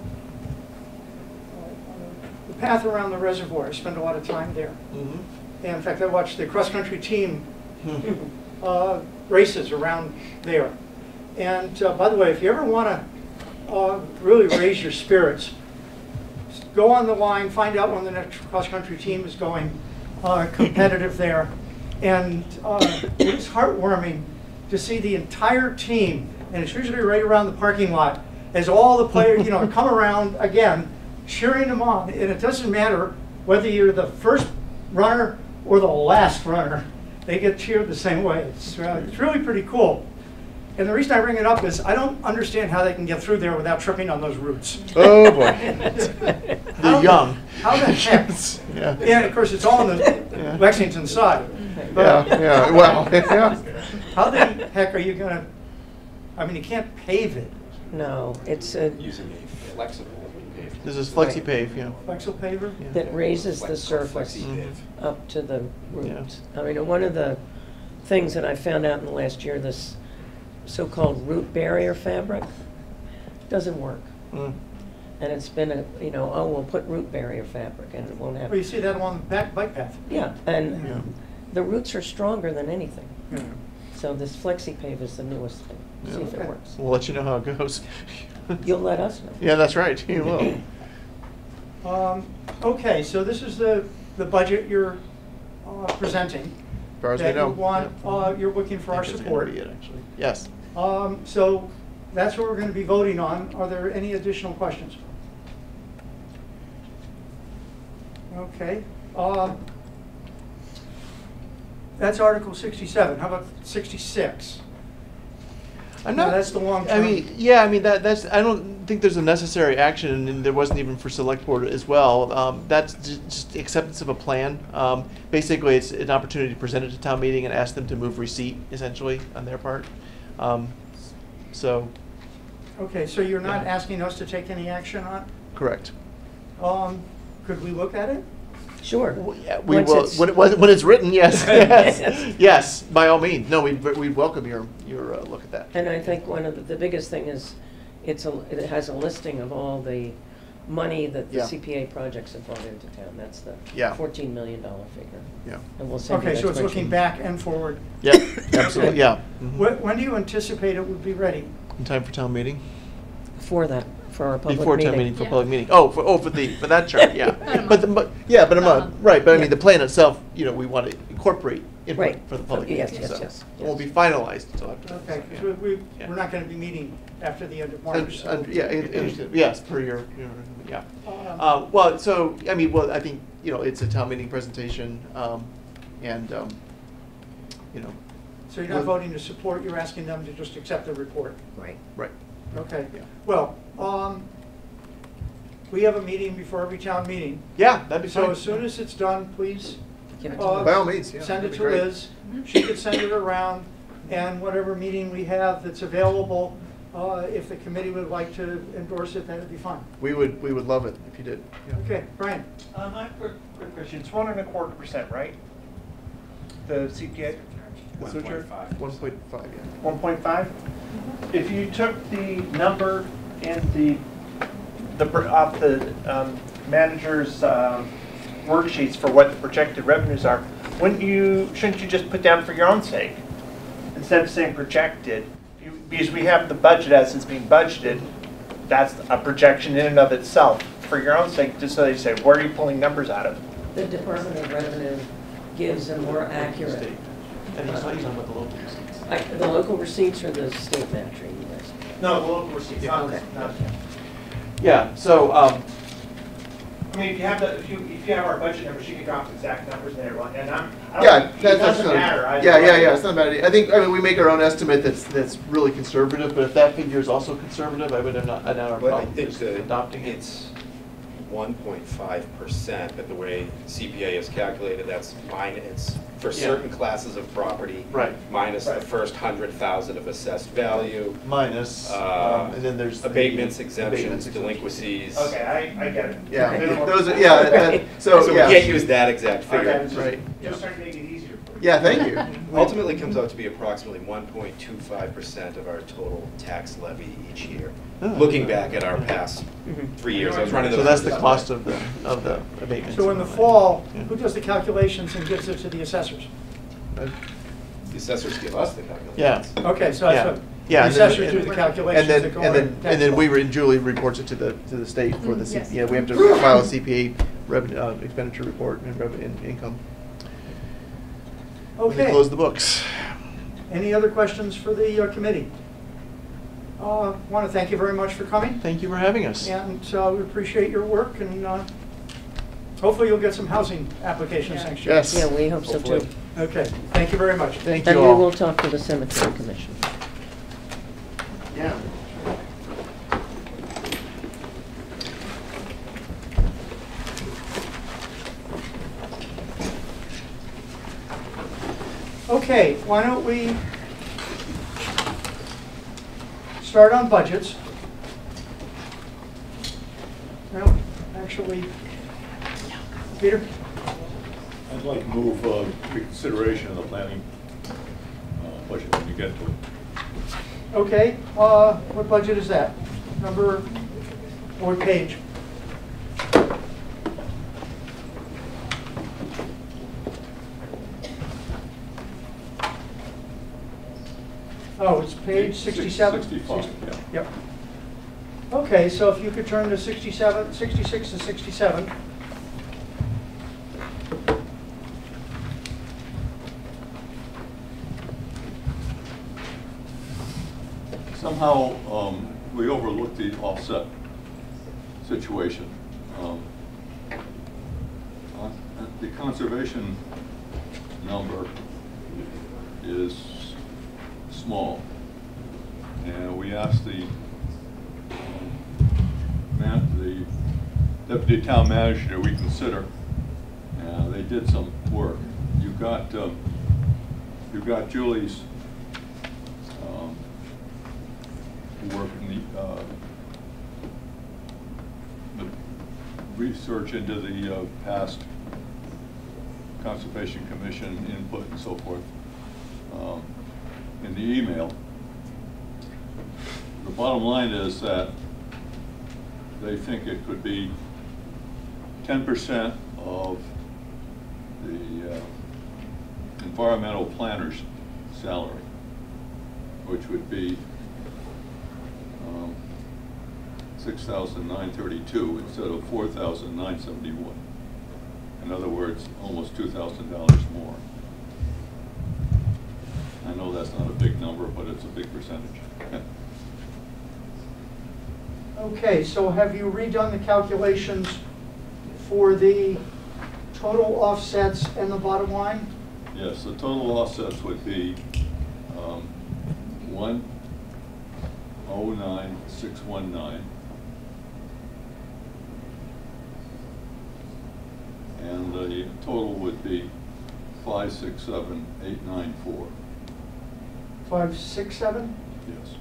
the path around the reservoir, I spend a lot of time there. Mm-hmm. And in fact, I watched the cross-country team uh, races around there. And uh, by the way, if you ever want to uh, really raise your spirits, go on the line, find out when the next cross-country team is going uh, competitive there. And uh, it's heartwarming to see the entire team, and it's usually right around the parking lot, as all the players, you know, come around again, cheering them on. And it doesn't matter whether you're the first runner or the last runner, they get cheered the same way. It's, uh, it's really pretty cool. And the reason I bring it up is I don't understand how they can get through there without tripping on those roots. Oh boy. They're young. How the heck? Yeah. Yeah, of course it's all on the Yeah. Lexington side. Yeah, yeah, well, yeah. How the heck are you gonna, I mean, you can't pave it. No, it's a, Using a flexible pave. This is FlexiPave, yeah. Flexo paver? Yeah. that raises the Flex- surface FlexiPave. up to the roots. I mean, one of the things that I found out in the last year, this so-called root barrier fabric doesn't work. Mm. And it's been a, you know, oh, we'll put root barrier fabric and it won't Well, you happen. see that along the back bike path. Yeah, and Yeah. the roots are stronger than anything. Yeah. So this FlexiPave is the newest thing. See if it Okay. works. We'll let you know how it goes. You'll let us know. Yeah, that's right, you will. Um, okay, so this is the, the budget you're uh, presenting. As far as we that know. you want, yeah. uh, you're looking for I our think it's support. gonna be it, actually. Yes. Um, so that's what we're going to be voting on. Are there any additional questions? Okay. Um, that's Article sixty-seven. How about sixty-six? I'm No, not. that's the long I term. mean, yeah. I mean that. That's. I don't think there's a necessary action, and there wasn't even for select board as well. Um, that's ju- just acceptance of a plan. Um, basically, it's an opportunity to present it to town meeting and ask them to move receipt, essentially, on their part. Um, so. Okay, so you're not Yeah. asking us to take any action on? Correct. Um, could we look at it? Sure. Well, yeah, we Once will it's- when, it, when when it's written. Yes, yes, yes. By all means, no. We'd we'd welcome your your uh, look at that. And I think one of the, the biggest thing is, it's a, it has a listing of all the money that the Yeah. C P A projects have brought into town. That's the Yeah. fourteen million dollar figure. Yeah. And we'll send you Okay, that so it's looking spreadsheet. back and forward. Yeah. Absolutely. Yeah. Mhm. When, when do you anticipate it would be ready? In time for town meeting. For that, for our public Before meeting. town meeting for Yeah. public meeting. Oh, for, oh, for the, for that chart, yeah. About a But, the, month. but, yeah, but a About a month, month. right, but I mean, Yeah. the plan itself, you know, we want to incorporate input Right. for the public Yes, meeting, yes, so. yes, It won't be yes. finalized until after. Okay, yeah. so we, Yeah. we're not going to be meeting after the end of Un- March. so- un- Yeah, it- it- yes, per your, your, yeah. Um, Uh, well, so, I mean, well, I think, you know, it's a town meeting presentation, um, and, um, you know, So you're not voting to support, you're asking them to just accept the report? Right. right. Okay. Yeah. Well, um, we have a meeting before every town meeting. Yeah, that'd be fine. So as soon as it's done, please, Give it to uh, us. By all means, yeah, send it that'd to be great. Liz. She could send it around, and whatever meeting we have that's available, uh, if the committee would like to endorse it, that'd be fine. We would, we would love it if you did. Yeah. Okay, Brian? Um, I have a quick, quick question. It's one and a quarter percent, right? The C P A? One Switcher? point five. One point five, yeah. One point five? If you took the number in the, the, br- off the um, manager's um, worksheets for what the projected revenues are, wouldn't you, shouldn't you just put down for your own sake? Instead of saying projected, you- because we have the budget as it's being budgeted, that's a projection in and of itself. For your own sake, just so they say, where are you pulling numbers out of? The Department of Revenue gives a more accurate. State. And he's talking about the local receipts. I- The local receipts or the state matching, you guys? No, the local receipts, not, Okay. not. Yeah, so, um, I mean, if you have the, if you, if you have our budget numbers, you can drop exact numbers there, and I'm, I yeah, don't, it that, that's doesn't not, matter. I- yeah, yeah, yeah, it's not bad. I think, I mean, we make our own estimate that's, that's really conservative, but if that figure is also conservative, I would have not, I'd not have a Well, I problem think just that adopting it. it's one point five percent, but the way C P A is calculated, that's mine, it's for Yeah. certain classes of property. Right. Minus the Right. first hundred thousand of assessed value. Minus, Uh, um, and then there's the abatements, exemptions, abatements, delinquencies. Okay, I, I get it. Yeah, Minimum- those are, yeah, that, so, So we yeah. can't use that exact figure. Okay, Right. just trying to make it easier for Yeah, thank you. Ultimately comes out to be approximately one point two five percent of our total tax levy each year. Oh. Looking back at our past three years, I was running those. So that's the numbers cost up. of the, of the abatement. So in the fall, who does the calculations and gives it to the assessors? The assessors give us the calculations. Yeah. Okay, so that's Yeah. what, Yeah, the and then- assessors do and- the calculations And then, that go and on then, tax and then we, bill. re- and Julie reports it to the, to the state for the, Mm, C- yes. yeah, we have to file a C P A revenue, uh, expenditure report and revenue, and income. When they Okay. close the books. Any other questions for the uh, committee? I want to thank you very much for coming. Thank you for having us. And uh, we appreciate your work, and uh, hopefully you'll get some housing applications Yeah. next year. Yes. Yeah, we hope so too. Hopefully. Okay, thank you very much. Thank And you we all. will talk to the cemetery commission. Yeah. Okay, why don't we start on budgets? No, actually, Peter? I'd like to move uh, reconsideration of the planning uh, budget when you get to it. Okay, uh, what budget is that? Number, or page? Oh, it's page sixty-seven? sixty-five, yeah. Yep. Okay, so if you could turn to sixty-seven, sixty-six to sixty-seven. Somehow, um, we overlooked the offset situation. Um, uh, The conservation number is small. And we asked the, um, man, the deputy town manager to reconsider. And they did some work. You've got, um, you've got Julie's um, work in the, uh, the research into the uh, past Conservation Commission input and so forth um, in the email. The bottom line is that they think it could be ten percent of the uh, environmental planner's salary, which would be um, six thousand nine hundred thirty-two instead of four thousand nine hundred seventy-one. In other words, almost two thousand dollars more. I know that's not a big number, but it's a big percentage. Okay, so have you redone the calculations for the total offsets and the bottom line? Yes, the total offsets would be um, one oh nine six one nine. And the total would be five six seven eight nine four. Five, six, seven? Yes.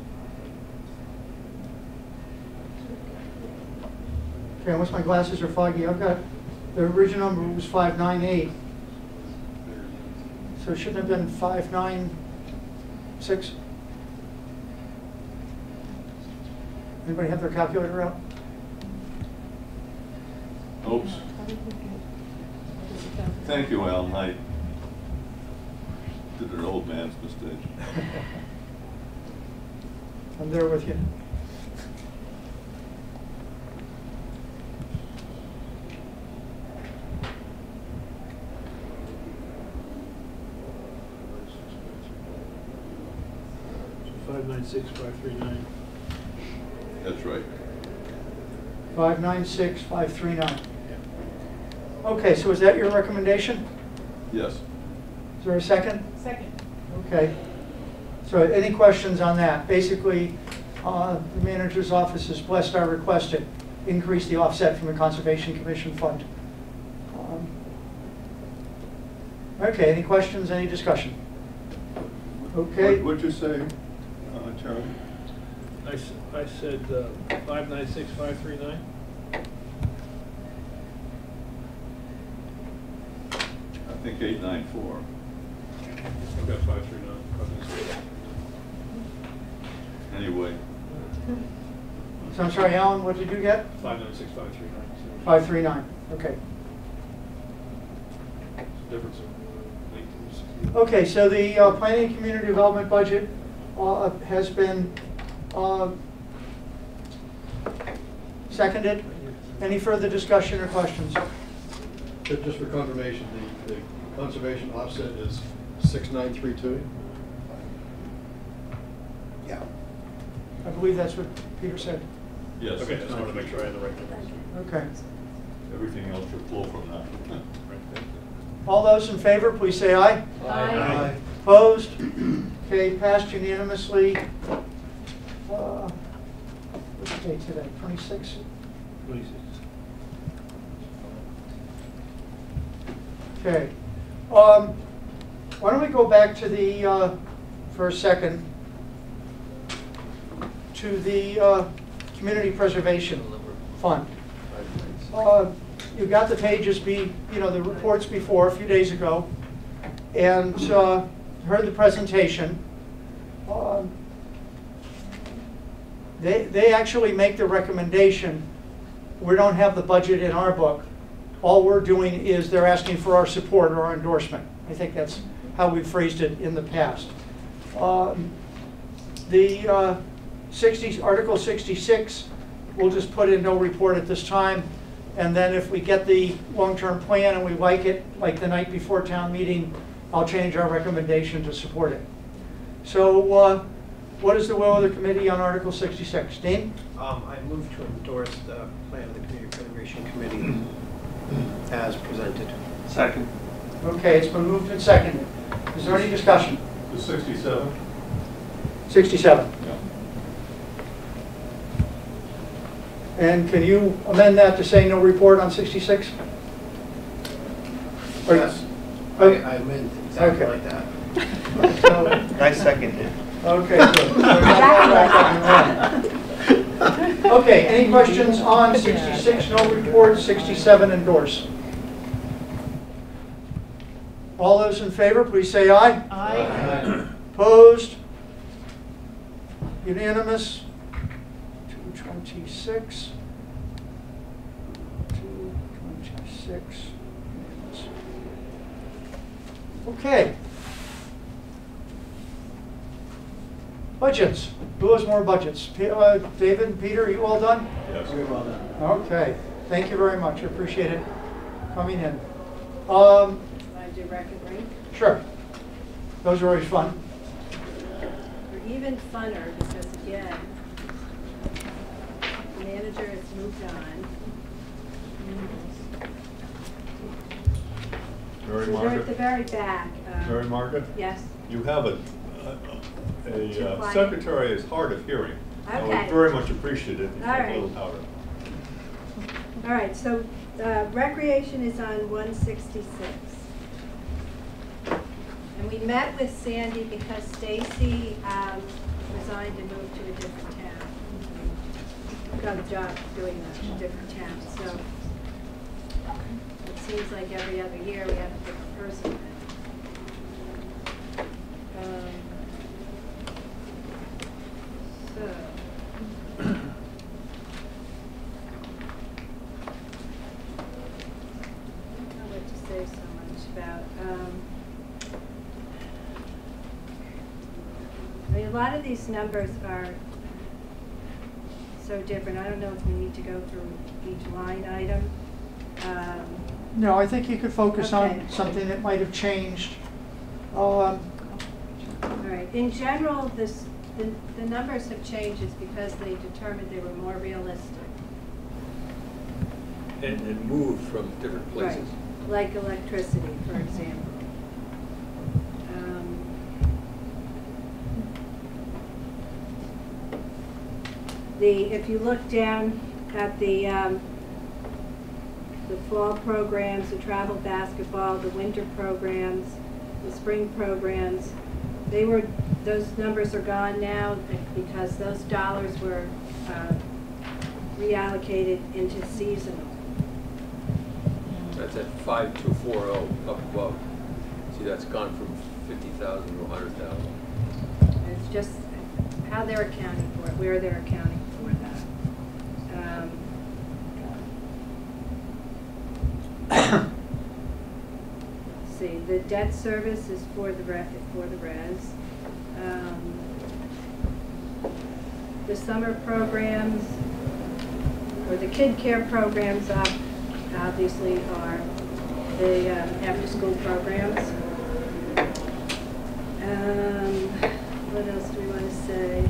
Okay, unless my glasses are foggy, I've got, the original number was five nine eight. So it shouldn't have been five nine six? Anybody have their calculator out? Oops. Thank you, Alan. I did an old man's mistake. I'm there with you. Five nine six, five three nine. That's right. five nine six, five three nine. Okay, so is that your recommendation? Yes. Is there a second? Second. Okay. So any questions on that? Basically, uh, the manager's office has blessed our request to increase the offset from the Conservation Commission fund. Um, Okay, any questions, any discussion? Okay. What- What'd you say, uh, Charlie? I, s- I said uh, five nine six, five three nine. I think eight nine four. I've got five three nine. Anyway, So I'm sorry, Alan, what did you get? Five nine six five three nine. five three nine, okay. Difference of eighteen. Okay, so the uh, planning and community development budget uh, has been uh, seconded. Any further discussion or questions? Just just for confirmation, the, the conservation offset is six nine three two? Yeah. I believe that's what Peter said. yes. Okay, I just wanted to make sure I had the right numbers. Okay. Everything else should flow from that. All those in favor, please say aye. Aye. Aye. Opposed? Okay, passed unanimously. Uh, What's the date today? twenty-six? Twenty-six. Okay. Um, Why don't we go back to the, uh, for a second, to the uh, Community Preservation Fund. Uh, You got the pages, be you know, the reports before, a few days ago, and uh, heard the presentation. Uh, They, they actually make the recommendation. We don't have the budget in our book. All we're doing is they're asking for our support or our endorsement. I think that's how we phrased it in the past. Um, The uh, sixty, Article sixty-six, we'll just put in no report at this time. And then if we get the long-term plan and we like it, like the night before town meeting, I'll change our recommendation to support it. So uh, what is the will of the committee on Article sixty-six? Dean? Um, I move to endorse the plan of the Community Preservation Committee as presented. Second. Okay, it's been moved and seconded. Is there any discussion? The sixty-seven? sixty-seven. Yeah. And can you amend that to say no report on sixty-six? Or- Yes, I, I meant exactly Okay. like that. So- I second it. Okay, good. So we're not going back up and running. Okay, any questions on sixty-six, no report, sixty-seven, endorse? All those in favor, please say aye. Aye. Opposed? Unanimous? two twenty-six. two twenty-six. Unanimous. Okay. Budgets. Who has more budgets? P- uh, David and Peter, are you all done? Yes. Very well done. Okay. Thank you very much. I appreciate it coming in. Um, I do rec and rink. sure. Those are always fun. Or even funner, because again, the manager has moved on. Mary So they're at the Margaret? very back. um, Mary Margaret? Yes. You have a, a, Too a uh, quiet. secretary is hard of hearing. I Okay. would very much appreciate it if you All were a right. little louder. All right, so uh, recreation is on one sixty-six. And we met with Sandy because Stacy um, resigned and moved to a different town. Got a job doing that in a different town, so it seems like every other year we have a different person. Um, So. I don't know what to say so much about. Um, I mean, a lot of these numbers are so different. I don't know if we need to go through each line item. Um, No, I think you could focus Okay. on something that might have changed. Um, All right. In general, this the, the numbers have changed is because they determined they were more realistic. And, and moved from different places. Right. Like electricity, for example. Um, the if you look down at the um, the fall programs, the travel basketball, the winter programs, the spring programs, they were those numbers are gone now because those dollars were uh, reallocated into seasonal. That's at five two four oh up above. See, that's gone from fifty thousand to a hundred thousand. It's just how they're accounting for it, where they're accounting for that. Um, let's see, the debt service is for the re for the res. Um, the summer programs or the kid care programs uh, obviously are the um, after-school programs. Um, what else do we want to say?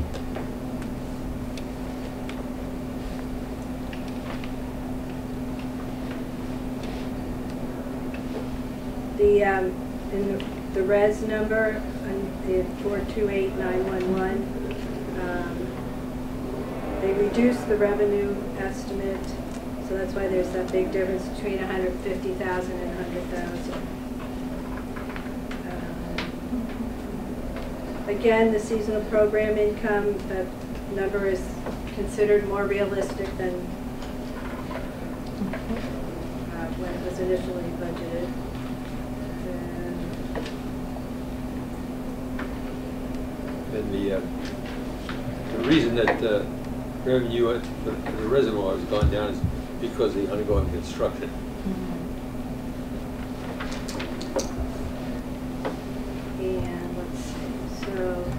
The um, in the, the res number on the four two eight nine one one, um, they reduced the revenue estimate, so that's why there's that big difference between one hundred fifty thousand and one hundred thousand. Again, the seasonal program income, that number is considered more realistic than uh, when it was initially budgeted. And the, uh, the reason that uh, revenue at the, the reservoir has gone down is because of the ongoing construction. And let's see, so,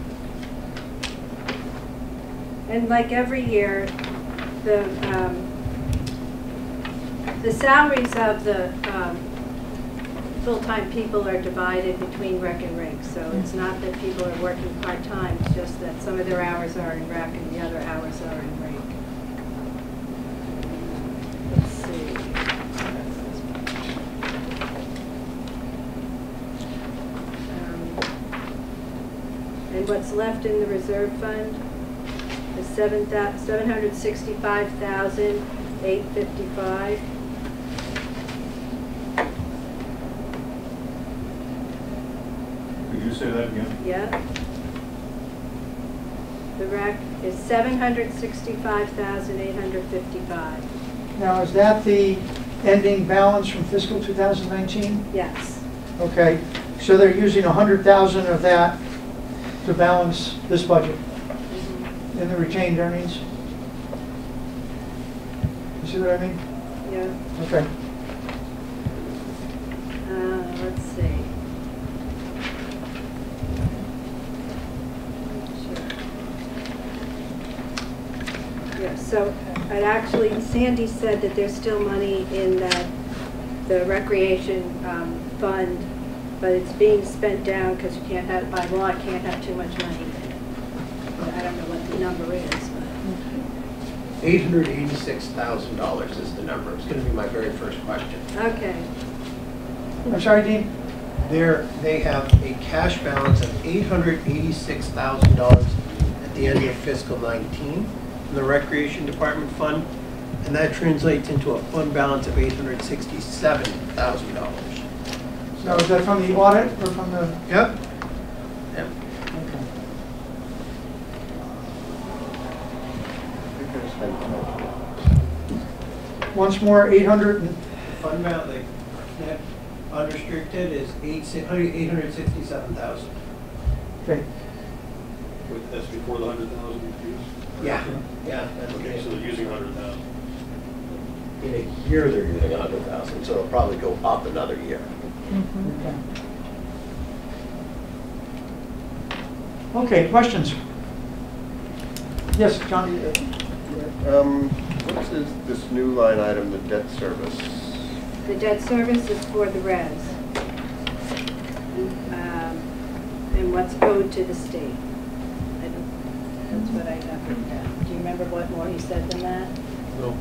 and like every year, the um, the salaries of the um, full-time people are divided between rec and rink. So it's not that people are working part-time, it's just that some of their hours are in rec and the other hours are in rink. Let's see. Um, and what's left in the reserve fund is seven hundred sixty-five thousand eight hundred fifty-five. Could you say that again? Yeah. The rec is seven hundred sixty-five thousand eight hundred fifty-five. Now, is that the ending balance from fiscal two thousand nineteen? Yes. Okay, so they're using one hundred thousand of that to balance this budget Mm-hmm. in the retained earnings? You see what I mean? Yeah. Okay. Uh, let's see. Yeah, so it actually, Sandy said that there's still money in that, the recreation um, fund, but it's being spent down because you can't have, by law, you can't have too much money in it. I don't know what the number is, but. eight hundred eighty-six thousand dollars is the number. It's going to be my very first question. Okay. I'm sorry, Dean? There, they have a cash balance of eight hundred eighty-six thousand dollars at the end of fiscal nineteen in the Recreation Department fund, and that translates into a fund balance of eight hundred sixty-seven thousand dollars. So is that from the audit or from the? Yep. Yep. Okay. Once more, eight hundred and. Fund balance, like, net unrestricted is eight hundred sixty-seven thousand. Okay. Wait, that's before the hundred thousand used? Yeah, yeah. that's Okay, so they're using a hundred thousand. In a year, they're using a hundred thousand, so it'll probably go up another year. Okay. Okay, questions? Yes, John? Um, what's this, this new line item, the debt service? The debt service is for the res. Um, and what's owed to the state. I don't, that's what I got written down. Do you remember what more he said than that? No.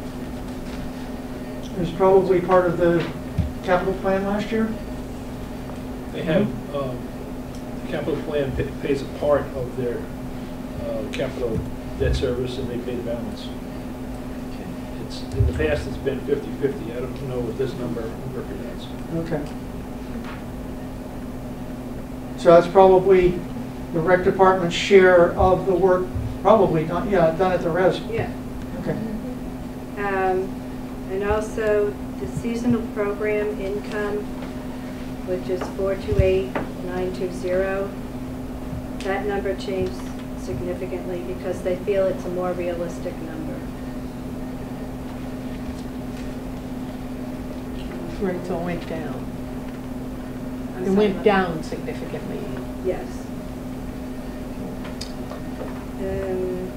It was probably part of the capital plan last year? They have, um, the capital plan pa- pays a part of their uh, capital debt service, and they pay the balance. It's, in the past, it's been fifty fifty. I don't know what this number represents. Okay. So that's probably the rec department's share of the work, probably done, yeah, done at the res. Yeah. Okay. Um, and also the seasonal program income which is four two eight nine two zero. That number changed significantly because they feel it's a more realistic number. Right, so it went down. I'm It sorry, went what? down significantly. Yes. Um,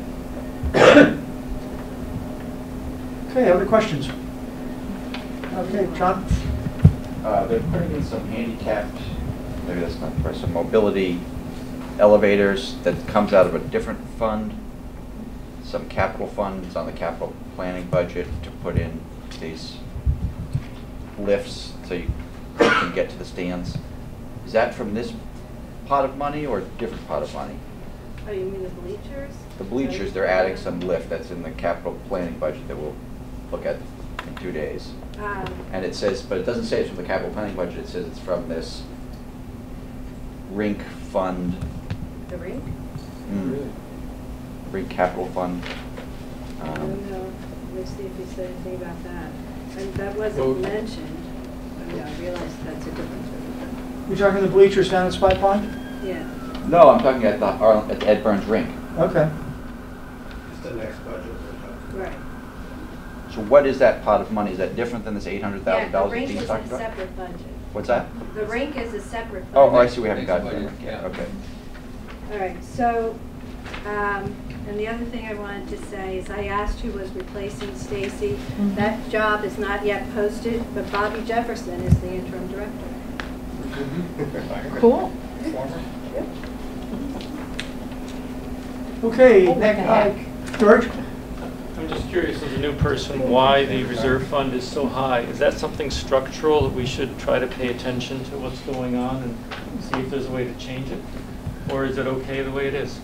Okay, other questions? Okay, John? Uh, they're putting in some handicapped, maybe that's not for some mobility elevators that comes out of a different fund, some capital funds on the capital planning budget to put in these lifts so you can get to the stands. Is that from this pot of money or a different pot of money? oh, you mean the bleachers? The bleachers, they're adding some lift that's in the capital planning budget that we'll look at in two days. Um, And it says, but it doesn't say it's from the capital planning budget, it says it's from this rink fund. the rink? Mm. Rink capital fund. I Um, don't know. Let's see if he said anything about that. And that wasn't Well- mentioned. Oh, yeah, I realized that's a difference. You're talking the bleachers down at Spy Pond? Yeah. No, I'm talking at the Arl- at Ed Burns Rink. Okay. It's the next budget. Right. So what is that pot of money? Is that different than this eight hundred Yeah, thousand the dollars that rink Dean's is a talking about? separate budget. What's that? The rink is a separate Oh, budget. oh, I see, we haven't gotten to it. Yeah. Okay. All right, so, um, and the other thing I wanted to say is I asked who was replacing Stacy. Mhm. That job is not yet posted, but Bobby Jefferson is the interim director. Cool. Yep. Okay, Oh, next, what the uh, heck? George? I'm just curious, as a new person, why the reserve fund is so high. Is that something structural that we should try to pay attention to what's going on and see if there's a way to change it? Or is it okay the way it is?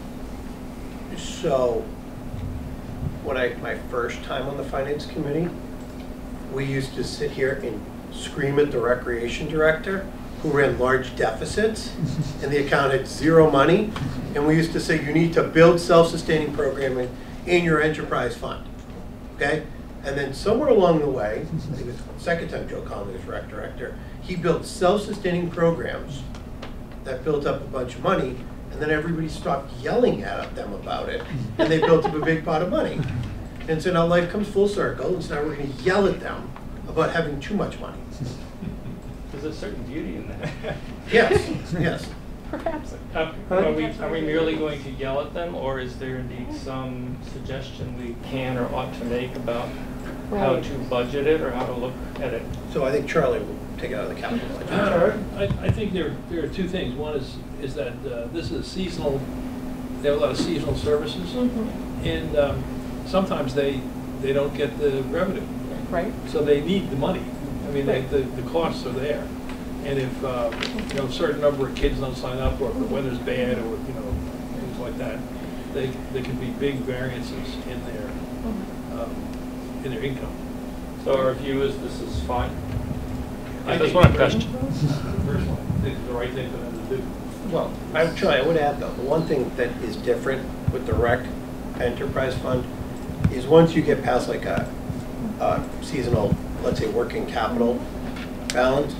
So, when I, my first time on the finance committee, we used to sit here and scream at the recreation director who ran large deficits and the account had zero money. And we used to say, you need to build self-sustaining programming in your enterprise fund, okay? And then somewhere along the way, I think it was the second time Joe Conley was rec director, he built self-sustaining programs that built up a bunch of money, and then everybody stopped yelling at them about it, and they built up a big pot of money. And so now life comes full circle, and so now we're gonna yell at them about having too much money. There's a certain beauty in that. Yes, yes. Perhaps. Uh, Are we, are we merely going to yell at them, or is there indeed some suggestion we can or ought to make about how Right. to budget it or how to look at it? So I think Charlie will take it out of the capital budget. Uh, I, I think there, there are two things. One is, is that uh, this is seasonal, they have a lot of seasonal services. And um, sometimes they, they don't get the revenue. Right. So they need the money. I mean, they, the, the costs are there. And if, uh, you know, a certain number of kids don't sign up, or if the weather's bad, or, you know, things like that, they, they can be big variances in their, um, in their income. So our view is this is fine? I That's think one the question. First one, this is the right thing for them to do. Well, I would try, I would add though, the one thing that is different with the rec enterprise fund is once you get past like a, a seasonal, let's say, working capital balance,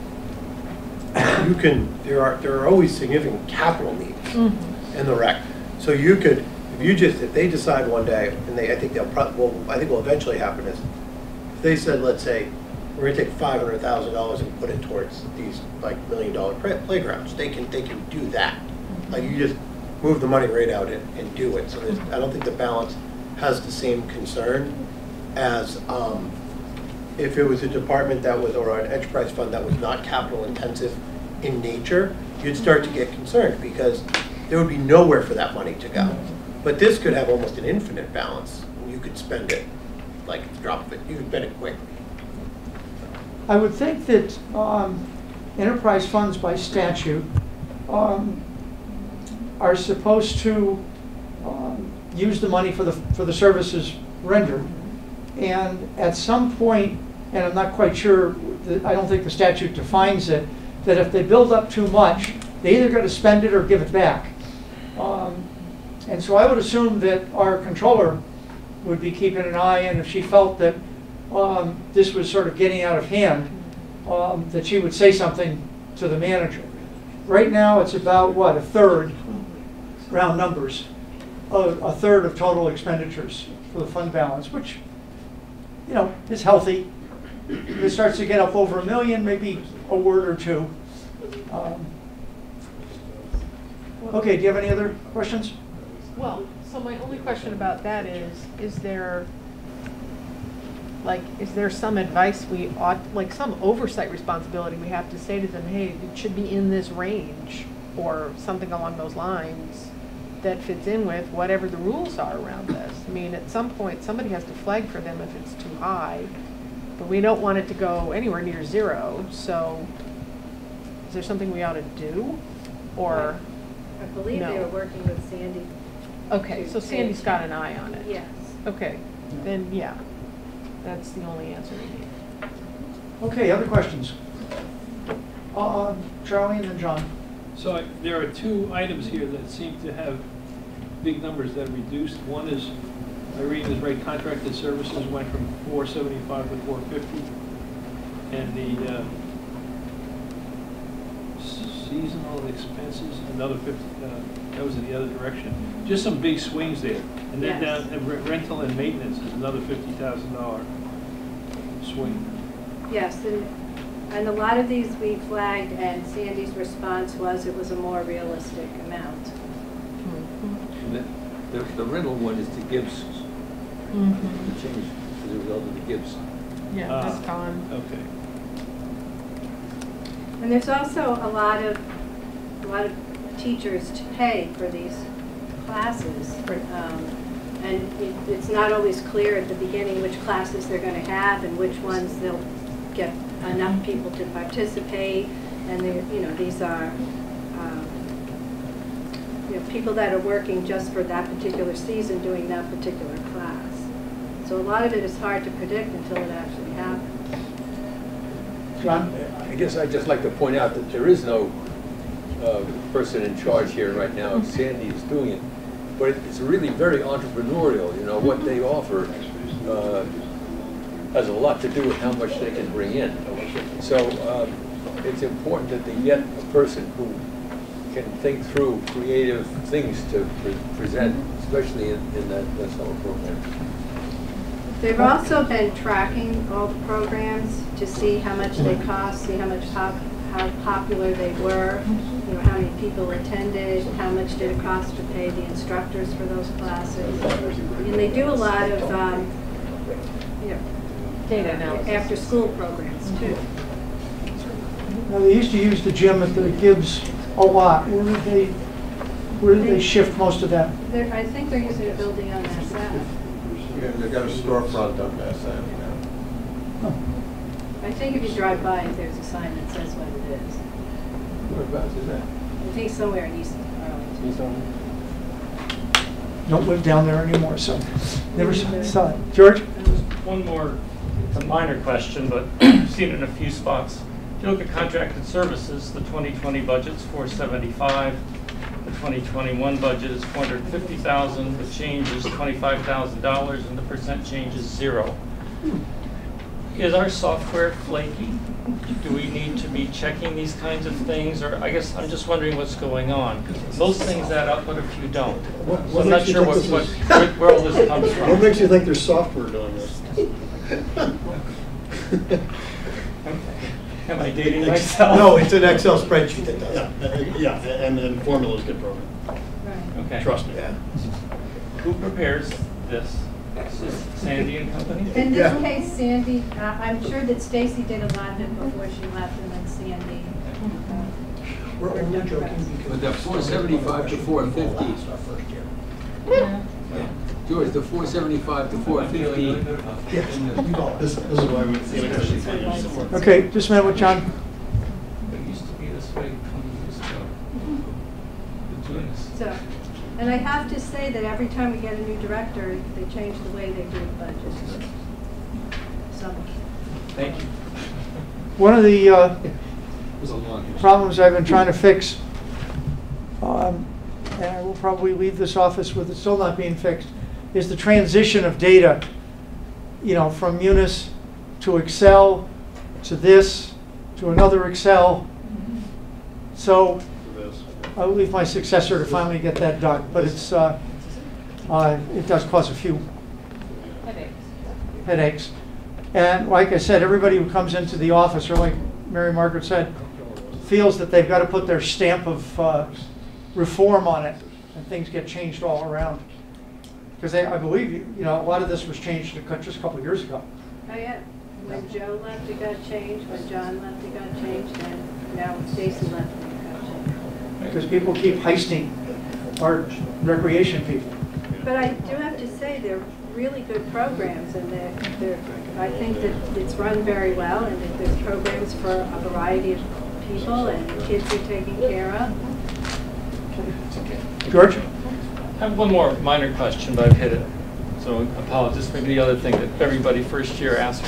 you can, there are, there are always significant capital needs Mm-hmm. in the rec. So you could, if you just, if they decide one day, and they, I think they'll probably, well, I think will eventually happen is, if they said, let's say, we're gonna take five hundred thousand dollars and put it towards these like million dollar playgrounds, they can, they can do that. Like you just move the money right out and, and do it. So there's, I don't think the balance has the same concern as um, if it was a department that was, or an enterprise fund that was not capital intensive in nature, you'd start to get concerned because there would be nowhere for that money to go. But this could have almost an infinite balance. You could spend it like at the drop of it. You could spend it quickly. I would think that um, enterprise funds by statute um, are supposed to um, use the money for the, for the services rendered. And at some point, and I'm not quite sure, I don't think the statute defines it, that if they build up too much, they either got to spend it or give it back. Um, and so I would assume that our controller would be keeping an eye, and if she felt that um, this was sort of getting out of hand, um, that she would say something to the manager. Right now, it's about, what, a third, round numbers, a, a third of total expenditures for the fund balance, which, you know, is healthy. If it starts to get up over a million, maybe a word or two. Um, okay, do you have any other questions? Well, so my only question about that is, is there, like, is there some advice we ought, like some oversight responsibility we have to say to them, hey, it should be in this range, or something along those lines that fits in with whatever the rules are around this? I mean, at some point, somebody has to flag for them if it's too high, but we don't want it to go anywhere near zero, so is there something we ought to do, or? I believe they no? were working with Sandy. Okay, so to Sandy's change got that. an eye on it. Yes. Okay, then, yeah, that's the only answer we need. Okay, other questions? Uh, Charlie and then John. So I, there are two items here that seem to have big numbers that are reduced. One is, Irene is right, contracted services went from four seventy-five to four fifty. And the uh, seasonal expenses, another fifty, uh, that was in the other direction. Just some big swings there. And then Yes. down, uh, rental and maintenance is another fifty thousand dollar swing. Yes, and, and a lot of these we flagged, and Sandy's response was it was a more realistic amount. And the, the, the rental one is the Gibbs, Mm-hmm. the change as a result of the Gibbs. Yeah, Ah, that's gone. Okay. And there's also a lot of, a lot of teachers to pay for these classes. Um, and it, it's not always clear at the beginning which classes they're going to have and which ones they'll get enough people to participate. And they're, you know, these are um, you know, people that are working just for that particular season doing that particular class. So a lot of it is hard to predict until it actually happens. John? I guess I'd just like to point out that there is no uh, person in charge here right now. Sandy is doing it. But it's really very entrepreneurial, you know, what they offer uh, has a lot to do with how much they can bring in. So um, it's important that they get a person who can think through creative things to pre present, especially in, in that, that summer program. They've also been tracking all the programs to see how much they cost, see how much pop, how popular they were, you know, how many people attended, how much did it cost to pay the instructors for those classes. And they do a lot of, um, you know, Data analysis. after school programs too. Now, they used to use the gym at the Gibbs a lot. Where did they, where did they shift most of that? They're, I think they're using a building on S F. Yeah, they've got a storefront up S M now. I think if you drive by, there's a sign that says what it is. Whereabouts is that? I think somewhere in East Arlington. East Arlington? Don't live down there anymore, so never saw it. George? One more, it's a minor question, but seen it in a few spots. If you look at contracted services, the twenty twenty budget's four seventy-five. The twenty twenty-one budget is four hundred fifty thousand. The change is twenty-five thousand dollars, and the percent change is zero. Is our software flaky? Do we need to be checking these kinds of things? Or I guess I'm just wondering what's going on. Most things add up, but a few don't. What, So what I'm not makes you sure think what, this what, is- where, where all this comes from. What makes you think there's software doing this? Am I dating myself? No, it's an Excel spreadsheet that does it. Yeah, yeah, and then formulas get broken. Right. Okay. Trust me. Yeah. Who prepares this? This is Sandy and Company? In this Yeah. case, Sandy, uh, I'm sure that Stacy did a lot of it before she left, and then Sandy. uh, We're only joking because. But the four seventy-five to four fifty, George, the four seventy-five to four fifty. This, this is why we see it actually ten years before. Okay, just a minute with John. It used to be this way twenty years ago. Between us. So, and I have to say that every time we get a new director, they change the way they do the budget. So, Thank you. One of the uh, It was a long history. problems I've been trying to fix, um, and I will probably leave this office with it still not being fixed, is the transition of data, you know, from Munis to Excel to this, to another Excel. So I'll leave my successor to finally get that done. But it's uh, uh, it does cause a few Headaches. headaches. And like I said, everybody who comes into the office, or like Mary Margaret said, feels that they've got to put their stamp of uh, reform on it, and things get changed all around. Because I believe, you know, a lot of this was changed just a couple of years ago. Oh, yeah. When Joe left, it got changed. When John left, it got changed. And now when Stacy left, it got changed. Because people keep heisting our recreation people. But I do have to say, they're really good programs, and they're, they're, I think that it's run very well, and that there's programs for a variety of people, and kids are taken care of. George? I have one more minor question, but I've hit it. So apologies. Maybe the other thing that everybody first year asks.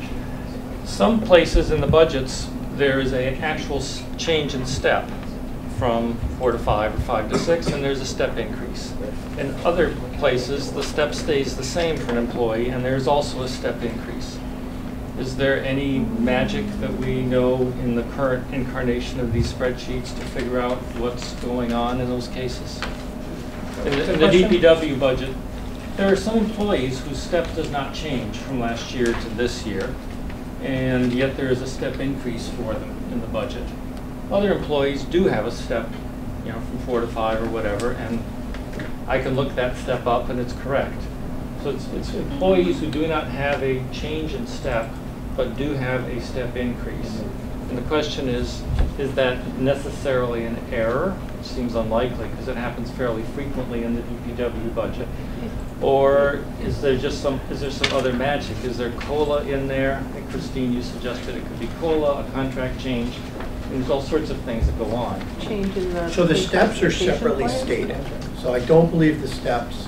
Some places in the budgets, there is an actual s- change in step from four to five or five to six, and there's a step increase. In other places, the step stays the same for an employee, and there's also a step increase. Is there any magic that we know in the current incarnation of these spreadsheets to figure out what's going on in those cases? In the, in the D P W budget, there are some employees whose step does not change from last year to this year, and yet there is a step increase for them in the budget. Other employees do have a step, you know, from four to five or whatever, and I can look that step up and it's correct. So it's, it's employees who do not have a change in step, but do have a step increase. And the question is, is that necessarily an error? It seems unlikely because it happens fairly frequently in the D P W budget. Or is there just some, is there some other magic? Is there COLA in there? I think Christine, you suggested it could be COLA, a contract change. And there's all sorts of things that go on. Change in the. So the steps are classification separately plan? stated. So I don't believe the steps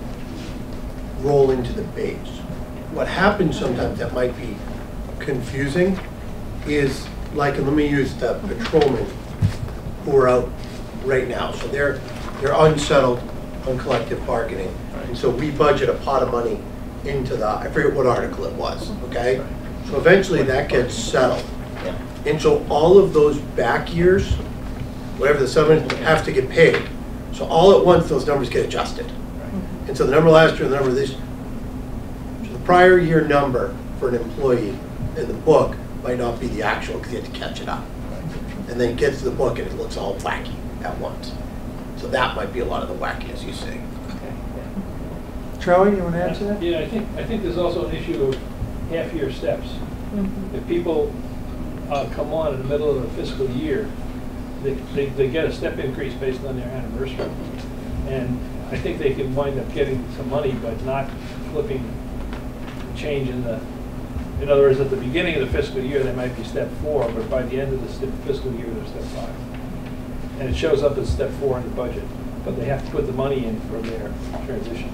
roll into the base. What happens sometimes that might be confusing is, like, and let me use the patrolmen who are out right now. So they're they're unsettled on collective bargaining. And so we budget a pot of money into the, I forget what article it was, okay? So eventually that gets settled. And so all of those back years, whatever the settlement, have to get paid. So all at once, those numbers get adjusted. And so the number last year and the number this, so the prior year number for an employee in the book might not be the actual because you have to catch it up. And then it gets to the book and it looks all wacky at once. So that might be a lot of the wackiness you see. Charlie, you want to add to that? Yeah, I think, I think there's also an issue of half-year steps. Mm-hmm. If people uh, come on in the middle of the fiscal year, they, they, they get a step increase based on their anniversary. And I think they can wind up getting some money, but not flipping the change in the, in other words, at the beginning of the fiscal year, they might be step four, but by the end of the st- fiscal year, they're step five. And it shows up as step four in the budget, but they have to put the money in for their transition.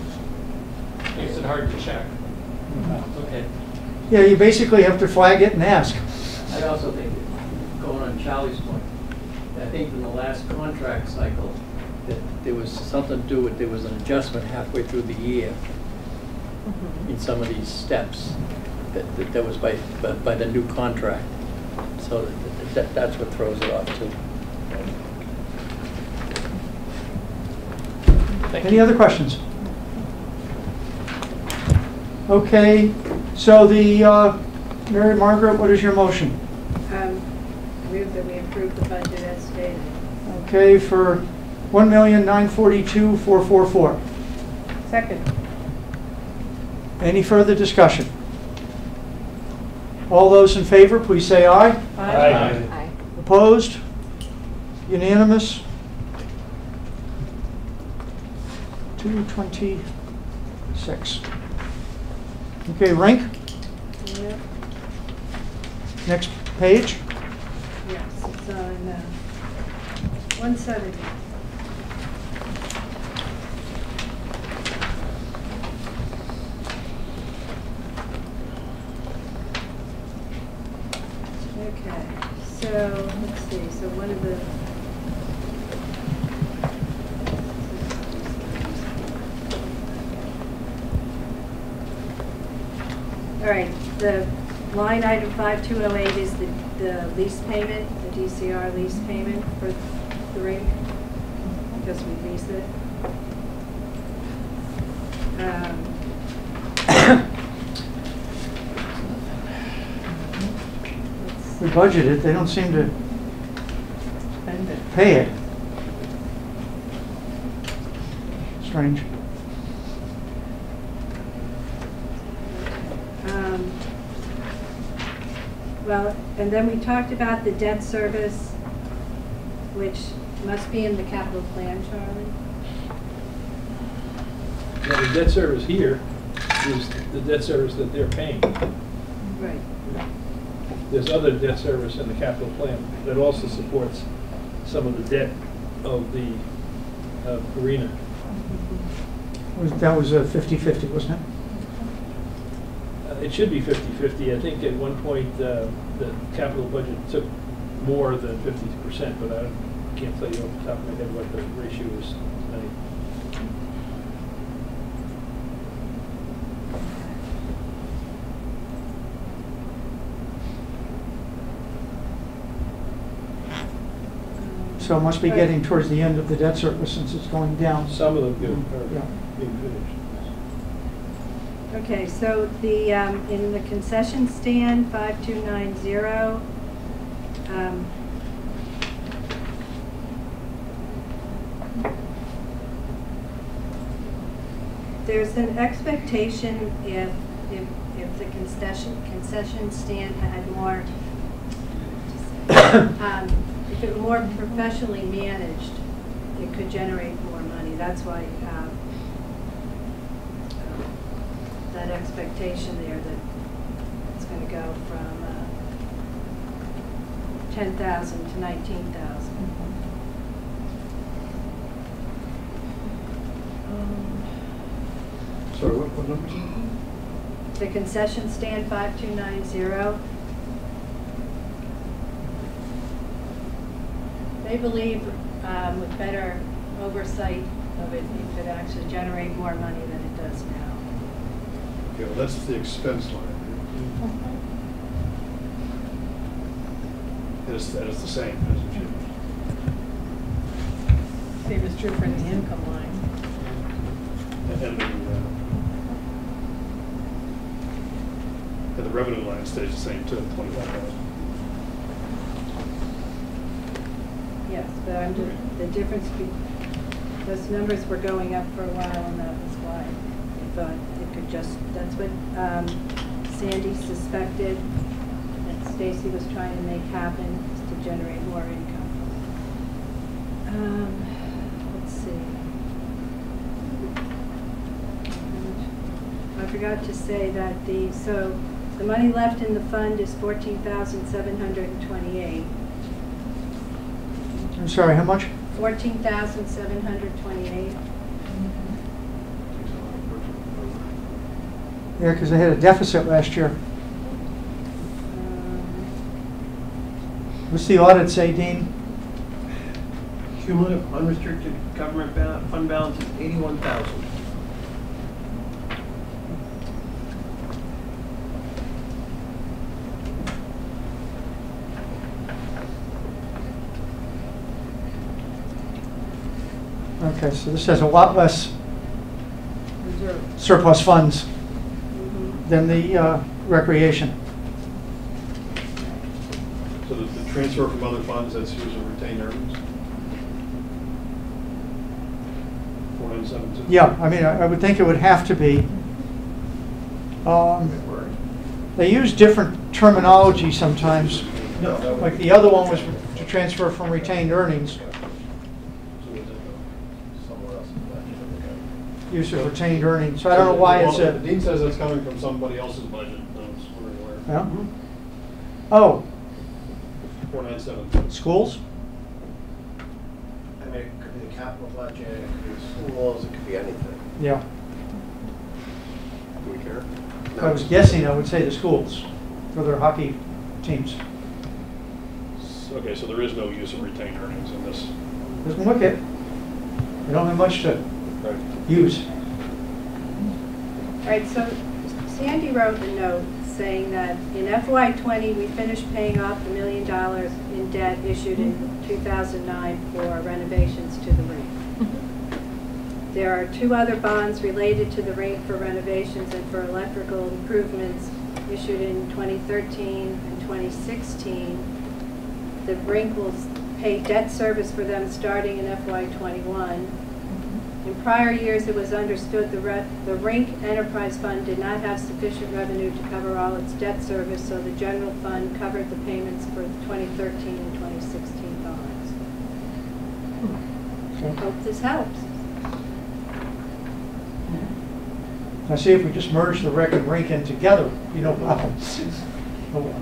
Makes it hard to check. Okay. Yeah, you basically have to flag it and ask. I also think, going on Charlie's point, I think in the last contract cycle, that there was something to do with, there was an adjustment halfway through the year in some of these steps that, that, that was by, by, by the new contract. So that, that, that's what throws it off too. Any other questions? Okay, so the, uh, Mary Margaret, what is your motion? Um, move that we approve the budget as stated. Okay, for one million nine forty-two four four four. Second. Any further discussion? All those in favor, please say aye. Aye. Aye. Opposed? Unanimous? two twenty-six. Okay, rank. Yep. Next page. Yes, it's on uh, one seventy. Okay, so let's see. So one of the all right, the line item five two oh eight is the, the lease payment, the D C R lease payment for the rink, because we lease it. Um, We budgeted, they don't seem to Spend it. pay it. Strange. Um, Well, and then we talked about the debt service, which must be in the capital plan, Charlie. Now, the debt service here is the debt service that they're paying. Right. There's other debt service in the capital plan that also supports some of the debt of the uh, arena. Was- That was a fifty fifty, wasn't it? Uh, It should be fifty fifty. I think at one point, uh, the capital budget took more than fifty percent, but I can't tell you off the top of my head what the ratio is tonight. So it must be getting towards the end of the debt service since it's going down. Some of them do, Yeah. are being finished. Okay, so the, um, in the concession stand, five two nine zero, um, there's an expectation if, if, if the concession, concession stand had more, um, if it were more professionally managed, it could generate more money. That's why, um, that expectation there that it's going to go from uh, ten thousand to nineteen thousand. Sorry, what, what numbers? The concession stand five two nine zero. They believe um, with better oversight of it, it could actually generate more money than it does now. Okay, well, that's the expense line. And it's, and it's the same, hasn't changed. Same is true for the income line. And then the, uh, and the revenue line stays the same too, twenty-five thousand. Yes, but I'm just, the difference, be- those numbers were going up for a while, and that was why they thought it could just, that's what um, Sandy suspected, that Stacy was trying to make happen, is to generate more income. Um, let's see. I forgot to say that the, so the money left in the fund is fourteen thousand seven hundred twenty-eight. I'm sorry, how much? Fourteen thousand seven hundred twenty-eight. Yeah, because they had a deficit last year. What's the audit say, Dean? Cumulative unrestricted government ba- fund balance is eighty-one thousand. Okay, so this has a lot less Reserve. surplus funds than the uh, recreation. So the, the transfer from other funds, that's usually retained earnings? four nine seven two? Yeah, I mean, I I would think it would have to be. Um, They use different terminology sometimes. No. Like the other one was to transfer from retained earnings. Use of retained earnings. So I don't know why it's Well, a. Dean says it's coming from somebody else's budget, I was wondering where. Yeah? Oh, four nine seven two. schools? I mean, it could be the capital budget, it could be schools, it could be anything. Yeah. Do we care? If I was guessing, I would say the schools for their hockey teams. S- Okay, so there is no use of retained earnings in this. Doesn't look it. They don't have much to Right. use. All right, so Sandy wrote the notes saying that in F Y twenty, we finished paying off the million dollars in debt issued in two thousand nine for renovations to the rink. There are two other bonds related to the rink for renovations and for electrical improvements issued in twenty thirteen and twenty sixteen. The rink will pay debt service for them starting in F Y twenty-one. In prior years, it was understood the, re the Rink Enterprise Fund did not have sufficient revenue to cover all its debt service, so the general fund covered the payments for the twenty thirteen and twenty sixteen bonds. Okay. Hope this helps. Now see, if we just merge the rec and rink in together, you know, problems. Oh, well.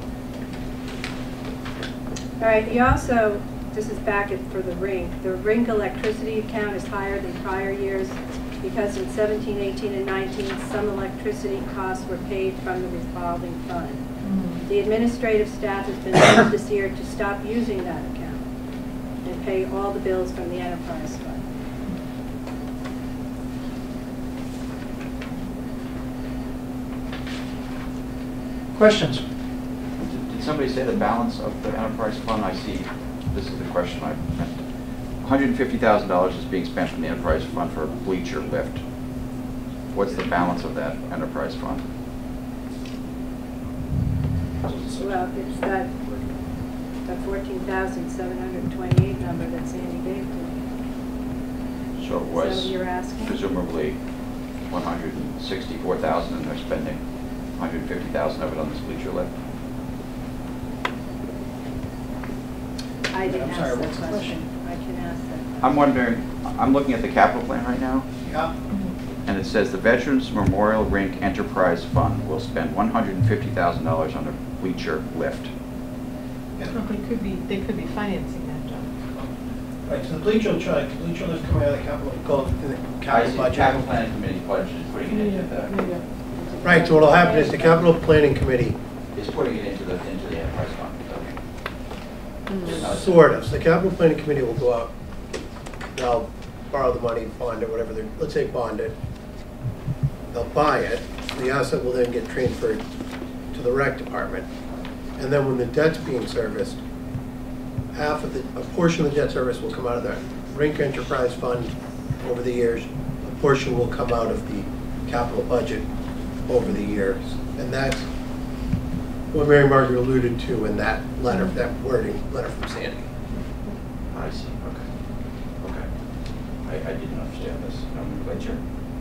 All right, he also, this is back at, for the rink, the rink electricity account is higher than prior years because in seventeen, eighteen, and nineteen, some electricity costs were paid from the revolving fund. Mm-hmm. The administrative staff has been told this year to stop using that account and pay all the bills from the enterprise fund. Questions? Did, did somebody say the balance of the enterprise fund? I see, this is the question I meant. one hundred fifty thousand dollars is being spent from the enterprise fund for a bleacher lift. What's the balance of that enterprise fund? Well, it's that, that fourteen thousand seven hundred twenty-eight number that Sandy gave to me. So it Is that was what you're asking? presumably one hundred sixty-four thousand dollars and they're spending one hundred fifty thousand dollars of it on this bleacher lift? I didn't I'm ask sorry, that what's the question. I can ask that. I'm wondering, I'm looking at the capital plan right now, Yeah. and it says the Veterans Memorial Rink Enterprise Fund will spend one hundred fifty thousand dollars on a bleacher lift. Well, they could be, they could be financing that, John. Right, so the bleacher, the bleacher lift coming out of the capital, go to the I capital see budget. capital planning committee budget is putting it into the, Right, so what'll happen is the capital planning committee, is putting it into the, into the enterprise fund. Okay. sort of, so the capital planning committee will go out, they'll borrow the money, bond it, whatever they're, let's say bond it. They'll buy it, the asset will then get transferred to the rec department. And then when the debt's being serviced, half of the, a portion of the debt service will come out of the rink enterprise fund over the years. A portion will come out of the capital budget over the years. And that's what Mary Margaret alluded to in that letter, that wording, letter from Sandy. I see, okay. Okay. I, I didn't understand this nomenclature.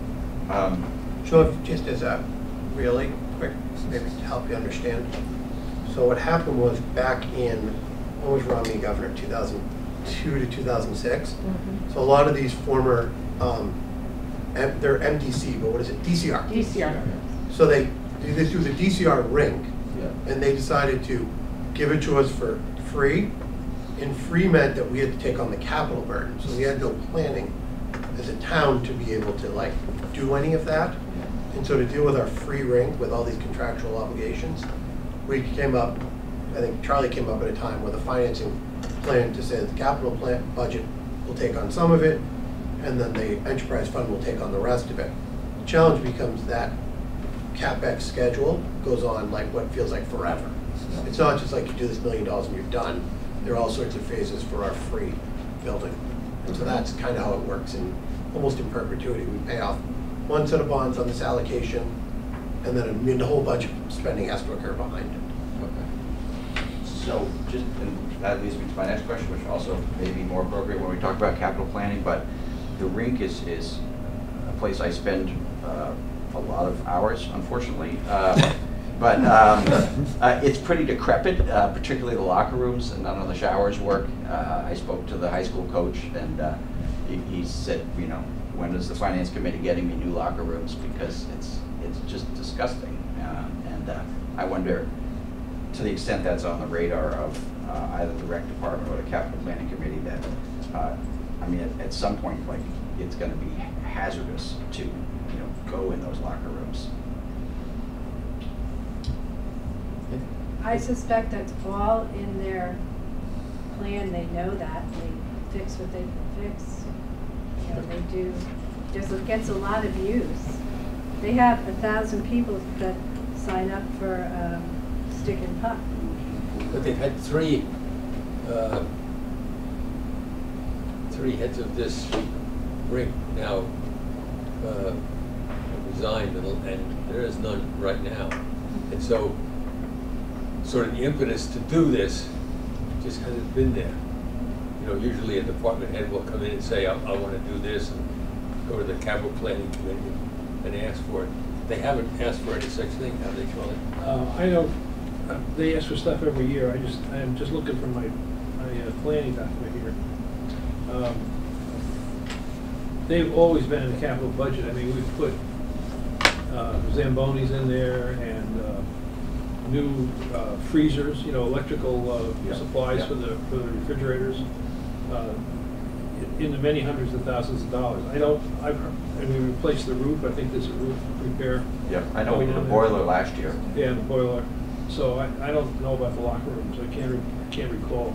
Um, So if, just as a really quick, maybe to help you understand. So what happened was back in, when was Romney governor, two thousand two to two thousand six? Mm-hmm. So a lot of these former, um, M, they're M D C, but what is it, D C R? D C R. So they, they do the D C R rink, yeah. and they decided to give it to us for free. And free meant that we had to take on the capital burden. So we had no planning as a town to be able to like do any of that. And so to deal with our free rink with all these contractual obligations, we came up, I think Charlie came up at a time with a financing plan to say that the capital plan budget will take on some of it, and then the enterprise fund will take on the rest of it. The challenge becomes that CapEx schedule goes on like what feels like forever. It's not just like you do this million dollars and you're done. There are all sorts of phases for our free building. And so that's kind of how it works in almost in perpetuity. We pay off one set of bonds on this allocation, and then I mean, the whole budget spending has to occur behind it. Okay. So just, and that leads me to my next question, which also may be more appropriate when we talk about capital planning, but the rink is, is a place I spend uh, a lot of hours, unfortunately. Uh, but um, uh, it's pretty decrepit, uh, particularly the locker rooms, and none of the showers work. Uh, I spoke to the high school coach, and uh, he, he said, you know, when is the finance committee getting me new locker rooms, because it's it's just disgusting. Uh, and uh, I wonder, to the extent that's on the radar of uh, either the rec department or the capital planning committee, that uh, I mean, at, at some point, like it's going to be hazardous to you know go in those locker rooms. I suspect that's all in their plan. They know that. They fix what they can fix. You know, they do. There's, it gets a lot of use. They have a thousand people that sign up for um, stick and puck. But they've had three, uh, three heads of this rink now uh, resigned, and, and there is none right now. And so, sort of the impetus to do this just hasn't been there. You know, usually a department head will come in and say, I, I want to do this, and go to the capital planning committee and ask for it. They haven't asked for any such thing, have they, Charlie? Uh, I know, uh, they ask for stuff every year. I just, I'm just looking for my, my uh, planning document here. Um, They've always been in the capital budget. I mean, we've put uh, Zambonis in there and uh, new uh, freezers, you know, electrical uh, Yeah. supplies Yeah. for the for the refrigerators, uh, in the many hundreds of thousands of dollars. I don't. I've heard, and we replaced the roof. I think there's a roof repair. Yeah, I know we did a going on boiler there. last year. Yeah, the boiler. So I, I don't know about the locker rooms. I can't re can't recall.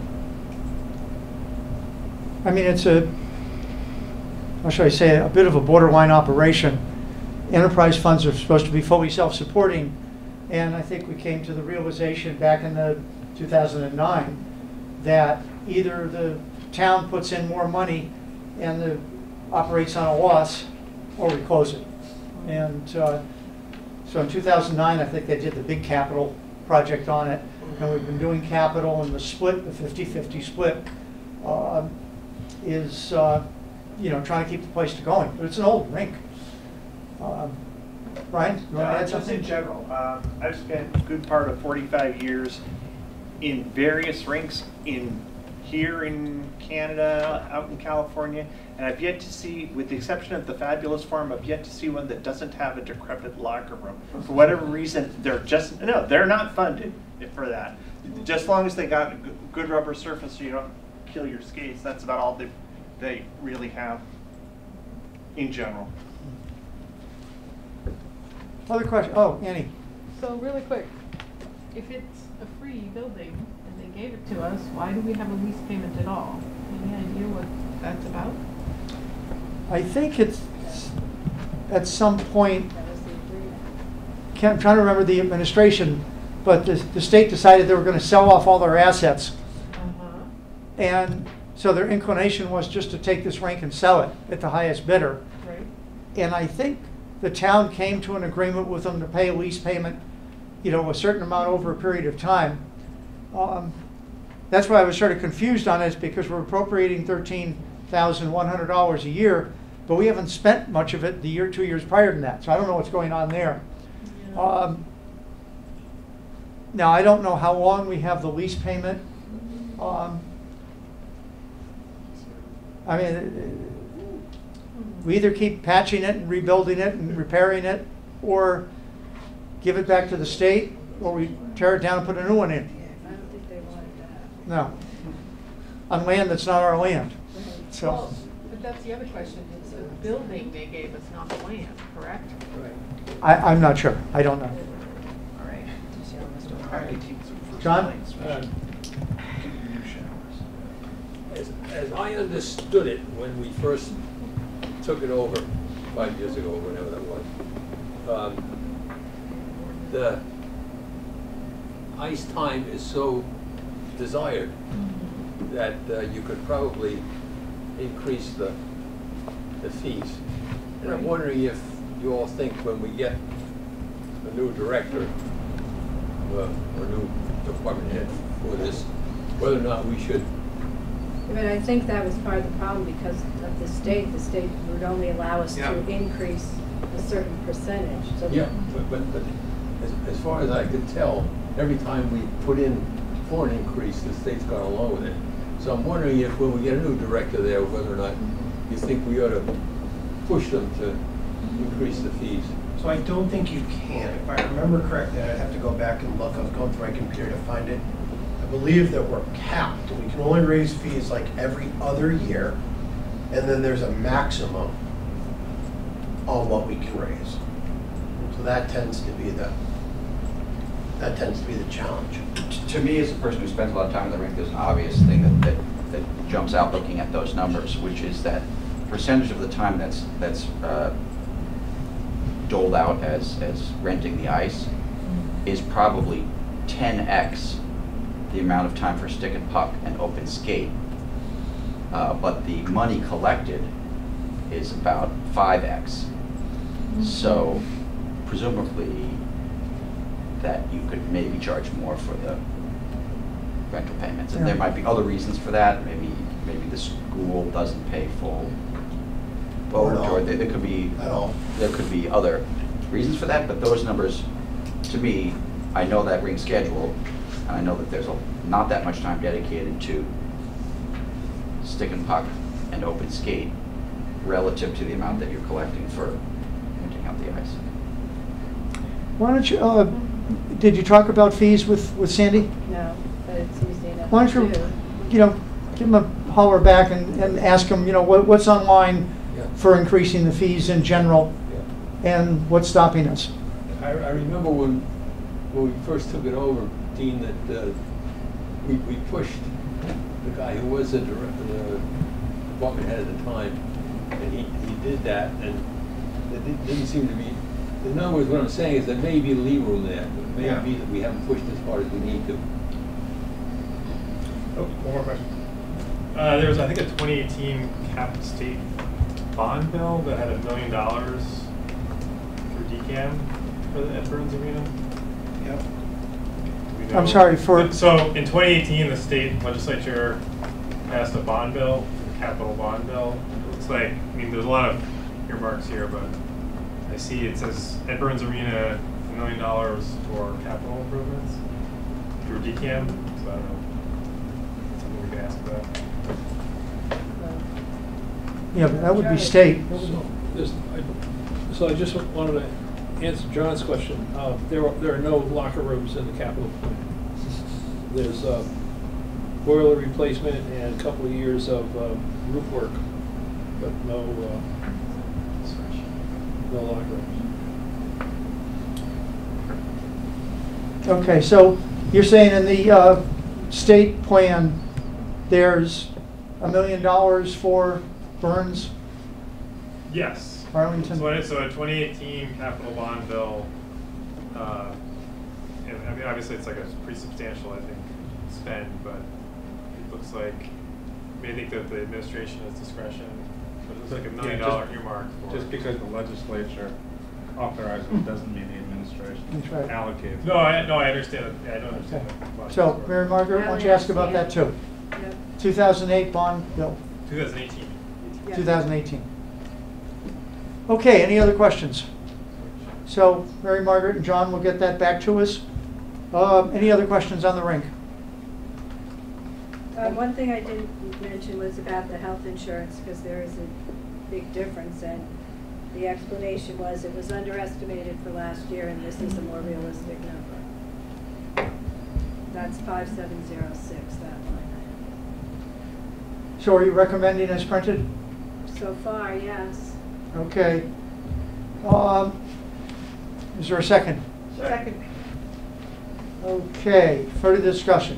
I mean, it's a, how should I say, a bit of a borderline operation. Enterprise funds are supposed to be fully self-supporting, and I think we came to the realization back in the two thousand nine that either the town puts in more money and the, operates on a loss, or we close it. And uh, so in two thousand nine, I think they did the big capital project on it, and we've been doing capital, and the split, the fifty fifty split, uh, is uh, you know, trying to keep the place going. But it's an old rink. Uh, Brian, you want to Uh, add just something? in general, um, I've spent a good part of forty-five years in various rinks in here in Canada, out in California, and I've yet to see, with the exception of the Fabulous Farm, I've yet to see one that doesn't have a decrepit locker room. For whatever reason, they're just, no, they're not funded for that. Just as long as they got a g- good rubber surface so you don't kill your skates, that's about all they, they really have in general. Other question? Oh, Annie. So really quick, if it's a free building and they gave it to us, why do we have a lease payment at all? Any idea what that's about? I think it's at some point, can't, I'm trying to remember the administration, but the, the state decided they were going to sell off all their assets. Uh-huh. And so their inclination was just to take this rink and sell it at the highest bidder. Right. And I think the town came to an agreement with them to pay a lease payment, you know, a certain amount over a period of time. Um, that's why I was sort of confused on this, because we're appropriating thirteen thousand one hundred dollars a year, but we haven't spent much of it the year, two years prior to that. So I don't know what's going on there. Yeah. Um, now, I don't know how long we have the lease payment. Um, I mean, we either keep patching it and rebuilding it and repairing it, or give it back to the state, or we tear it down and put a new one in. I don't think they wanted that. No. On land that's not our land. So, Well, but that's the other question. It's the building they gave us, not the land, correct? Right. I, I'm not sure. I don't know. All right. John? Uh, As, as I understood it, when we first took it over five years ago, whenever that was, um, the ice time is so desired that uh, you could probably increase the, the fees. And I'm wondering if you all think when we get a new director, uh, or new department head for this, whether or not we should. But I think that was part of the problem because of the state. The state would only allow us Yeah. to increase a certain percentage. So Yeah, but, but, but as, as far as I could tell, every time we put in for an increase, the state's gone along with it. So I'm wondering if when we get a new director there, whether or not you think we ought to push them to increase the fees. So I don't think you can. If I remember correctly, I'd have to go back and look. I was going through my computer to find it. I believe that we're capped. We can only raise fees like every other year, and then there's a maximum on what we can raise. So that tends to be the that tends to be the challenge. To me, as a person who spends a lot of time in the rink, there's an obvious thing that, that, that jumps out looking at those numbers, which is that percentage of the time that's that's uh, doled out as, as renting the ice is probably ten X the amount of time for stick and puck and open skate. Uh, but the money collected is about five X. So presumably that you could maybe charge more for the rental payments. And there Yeah. might be other reasons for that. Maybe maybe the school doesn't pay full boat, Or or there, there could be At all. there could be other reasons for that. But those numbers, to me, I know that ring schedule, and I know that there's a, not that much time dedicated to stick and puck and open skate relative to the amount that you're collecting for renting out the ice. Why don't you, uh, did you talk about fees with, with Sandy? No, but it's easy enough Why to don't you, do. you know, give him a holler back and, and ask him, you know, what, what's online Yeah. for increasing the fees in general, Yeah. and what's stopping us? I, I remember when, when we first took it over, Dean, that uh, we, we pushed the guy who was the director, the department head at the time, and he, he did that, and it didn't- didn't seem to be, in other words, what I'm saying is there may be lee room there, but it may Yeah. be that we haven't pushed as hard as we need to. Oh, one more question. Uh, there was, I think, a twenty eighteen cap state bond bill that had a million dollars through D CAM for the Ed Burns Arena. Yep. Do we know- I'm sorry, for- So in twenty eighteen, the state legislature passed a bond bill, a capital bond bill. It looks like, I mean, there's a lot of earmarks here, but I see it says Ed Burns Arena, a million dollars for capital improvements through D CAM. So I don't know. Something we can ask about. Yeah, but that would be state. So, this, I, so I just wanted to answer John's question. Uh, there are, there are no locker rooms in the capital plan. There's uh, boiler replacement and a couple of years of uh, roof work, but no, uh, no locker rooms. Okay, so you're saying in the uh, state plan, there's a million dollars for Burns, Yes. Arlington? So, it- so a twenty eighteen capital bond bill, uh, and, I mean, obviously it's like a pretty substantial, I think, spend, but it looks like, I mean, I think that the administration has discretion, but it looks like a million Yeah, dollar just- earmark for. Just because the legislature authorized it doesn't mean the administration That's right. allocated. No, I, no, I understand, it. Yeah, I don't understand Okay. that. So, Mary Margaret, why don't you ask about that too? Yep. two thousand eight bond bill, twenty eighteen. Yeah. two thousand eighteen. Okay, any other questions? So, Mary Margaret and John will get that back to us. Uh, Any other questions on the rink? Uh, one thing I didn't mention was about the health insurance, because there is a big difference, and the explanation was it was underestimated for last year, and this is a more realistic number. That's five seven zero six, that line So are you recommending as printed? item. So far, yes. Okay. Um, Is there a second? Second. Okay, further discussion.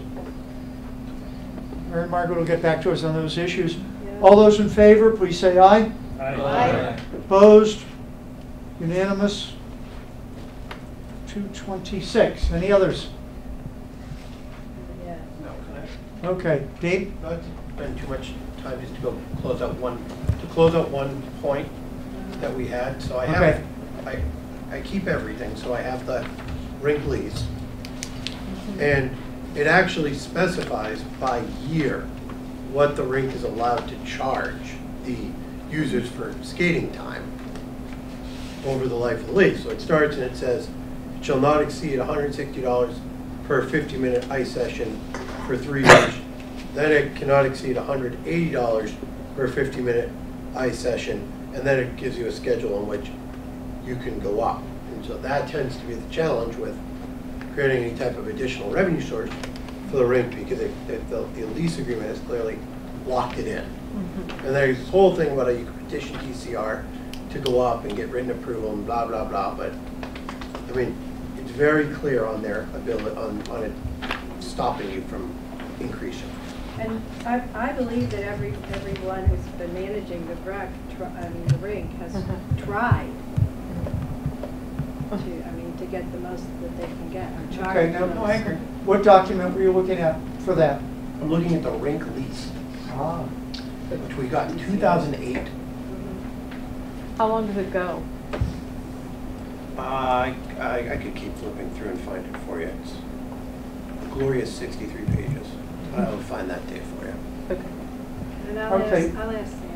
Mary Margaret will get back to us on those issues. Yeah. All those in favor, please say aye. Aye. Opposed? Unanimous? two twenty-six. Any others? Yeah. No, can I? Okay, Dean? Not to spend too much time, just to go close out one, to close out one point that we had. So I have, Okay. I, I keep everything, so I have the rink lease. And it actually specifies by year what the rink is allowed to charge the users for skating time over the life of the lease. So it starts and it says, it shall not exceed one hundred sixty dollars per fifty minute ice session for three years. Then it cannot exceed one hundred eighty dollars per fifty minute ice session, and then it gives you a schedule on which you can go up. And so that tends to be the challenge with creating any type of additional revenue source for the rink, because it, it, the, the lease agreement has clearly locked it in. Mm-hmm. And there's this whole thing about how you can petition D C R to go up and get written approval and blah, blah, blah, but, I mean, it's very clear on their ability, on, on it stopping you from increasing. And I, I believe that every, everyone who's been managing the rec, tr- I mean, the rink has Mhm. tried to, I mean, to get the most that they can get, or charge Okay, the now, most. no, I agree. What document were you looking at for that? I'm looking at the rink lease, Ah, which we got in two thousand eight. How long does it go? Uh, I, I I could keep flipping through and find it for you. It's a glorious sixty-three pages. I'll find that date for you. Okay. And I'll Okay. ask, I'll ask Sam.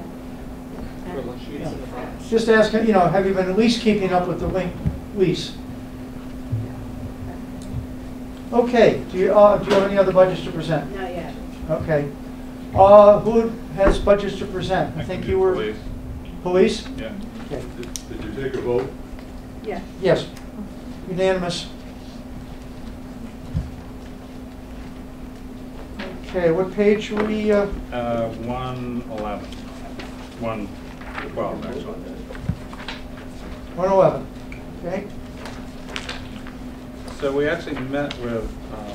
And- just asking, you know, have you been at least keeping up with the link lease? Okay, do you, uh, do you have any other budgets to present? Not yet. Okay. Uh, who has budgets to present? I think you were. Police. Police? Yeah. Okay. Did did you take a vote? Yeah. Yes. Unanimous. Okay, what page should we, uh, Uh, one eleven, one twelve, actually. one eleven, okay? So we actually met with um,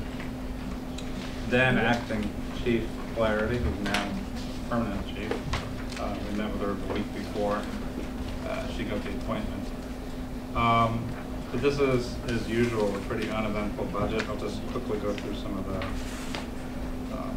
then acting Chief Flaherty, who's now permanent chief. Uh, we met with her the week before uh, she got the appointment. Um, but this is, as usual, a pretty uneventful budget. I'll just quickly go through some of the um,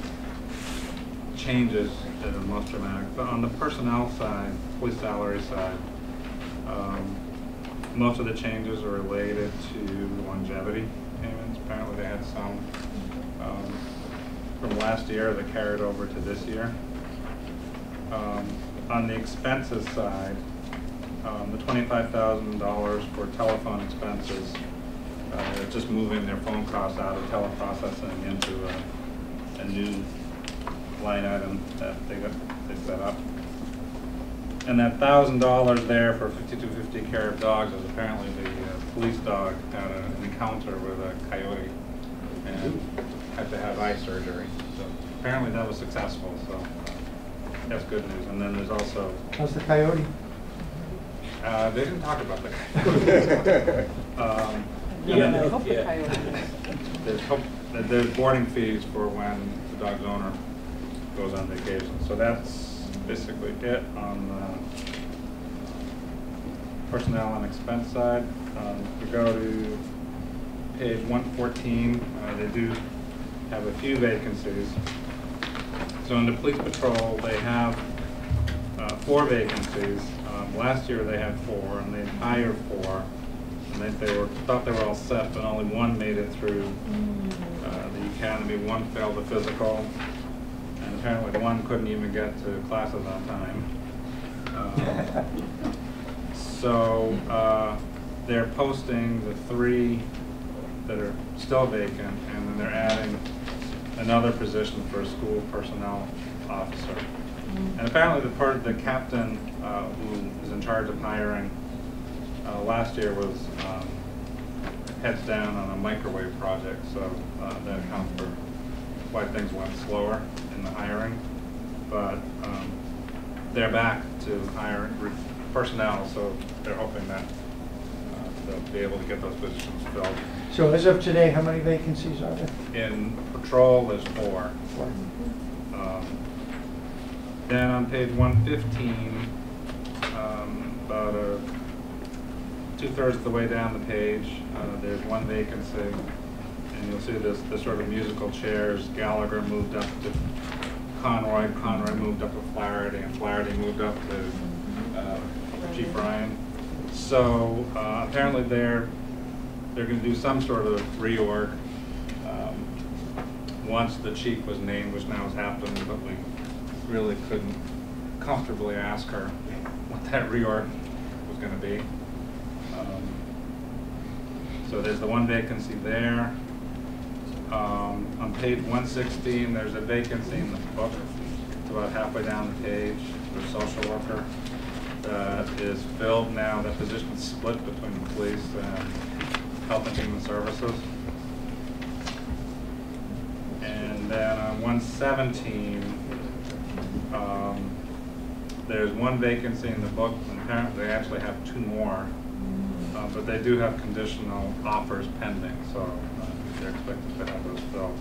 changes that are most dramatic. But on the personnel side, police salary side, um, most of the changes are related to longevity payments. Apparently they had some um, from last year that carried over to this year. Um, on the expenses side, um, the twenty-five thousand dollars for telephone expenses, uh, they're just moving their phone costs out of teleprocessing into a, a new line item that they got they set up. And that thousand dollars there for fifty-two fifty care of dogs is apparently the uh, police dog had a, an encounter with a coyote and had to have eye surgery. So apparently that was successful. So that's good news. And then there's also how's the coyote? uh, they didn't talk about the coyote. um, Yeah, I hope the yeah. coyote There's, hope, there's boarding fees for when the dog's owner goes on vacation. So that's basically it on the personnel and expense side. Um, if we go to page one fourteen, uh, they do have a few vacancies. So in the police patrol, they have uh, four vacancies. Um, last year they had four, and they hired four. And they, they were thought they were all set, but only one made it through uh, the academy. One failed the physical. And apparently one couldn't even get to classes on time. Um, so uh, they're posting the three that are still vacant, and then they're adding another position for a school personnel officer. And apparently the part the captain uh, who is in charge of hiring uh, last year was um, heads down on a microwave project, so uh, that accounts for why things went slower in the hiring, but um, they're back to hire personnel, so they're hoping that uh, they'll be able to get those positions filled. So as of today, how many vacancies are there? In patrol, there's four. Four. Um, then on page one fifteen, um, about a two-thirds of the way down the page, uh, there's one vacancy. And you'll see this, this sort of musical chairs. Gallagher moved up to Conroy, Conroy moved up to Flaherty, and Flaherty moved up to uh, Chief Ryan. So uh, apparently they're they're going to do some sort of reorg um, once the chief was named, which now has happened, but we really couldn't comfortably ask her what that reorg was going to be. Um, so there's the one vacancy there. Um, on page one sixteen, there's a vacancy in the book. It's about halfway down the page for social worker. That is filled now. That position is split between the police and Health and Human Services. And then on one seventeen, um, there's one vacancy in the book, and apparently they actually have two more. Uh, but they do have conditional offers pending, so uh, they're expected to have those filled.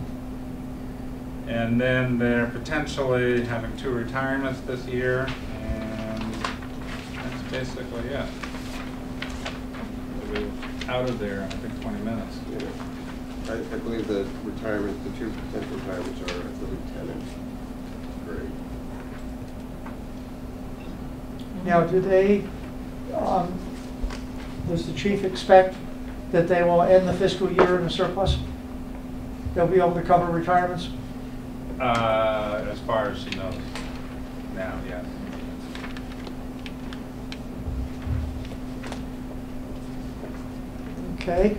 And then they're potentially having two retirements this year, and that's basically it. out of there in, I think, twenty minutes. Yeah. I, I believe the retirement, the two potential retirements are, I believe, ten and grade. Now, do they, um, does the chief expect that they will end the fiscal year in a surplus? They'll be able to cover retirements? Uh, as far as she knows now, yes. Okay.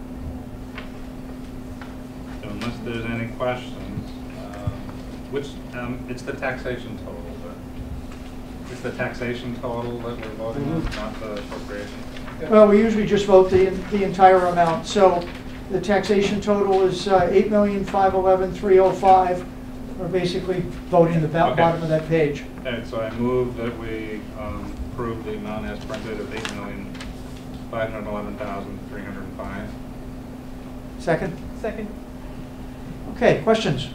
So unless there's any questions, um, which, um, it's the taxation total, but it's the taxation total that we're voting on, not the appropriation. Well, we usually just vote the, the entire amount. So the taxation total is uh, eight million, five eleven, three oh five. We're basically voting the bo- Okay. bottom of that page. All right, so I move that we um, approve the amount as printed of eight million, five hundred eleven thousand, three hundred five. Second? Second. Okay, questions?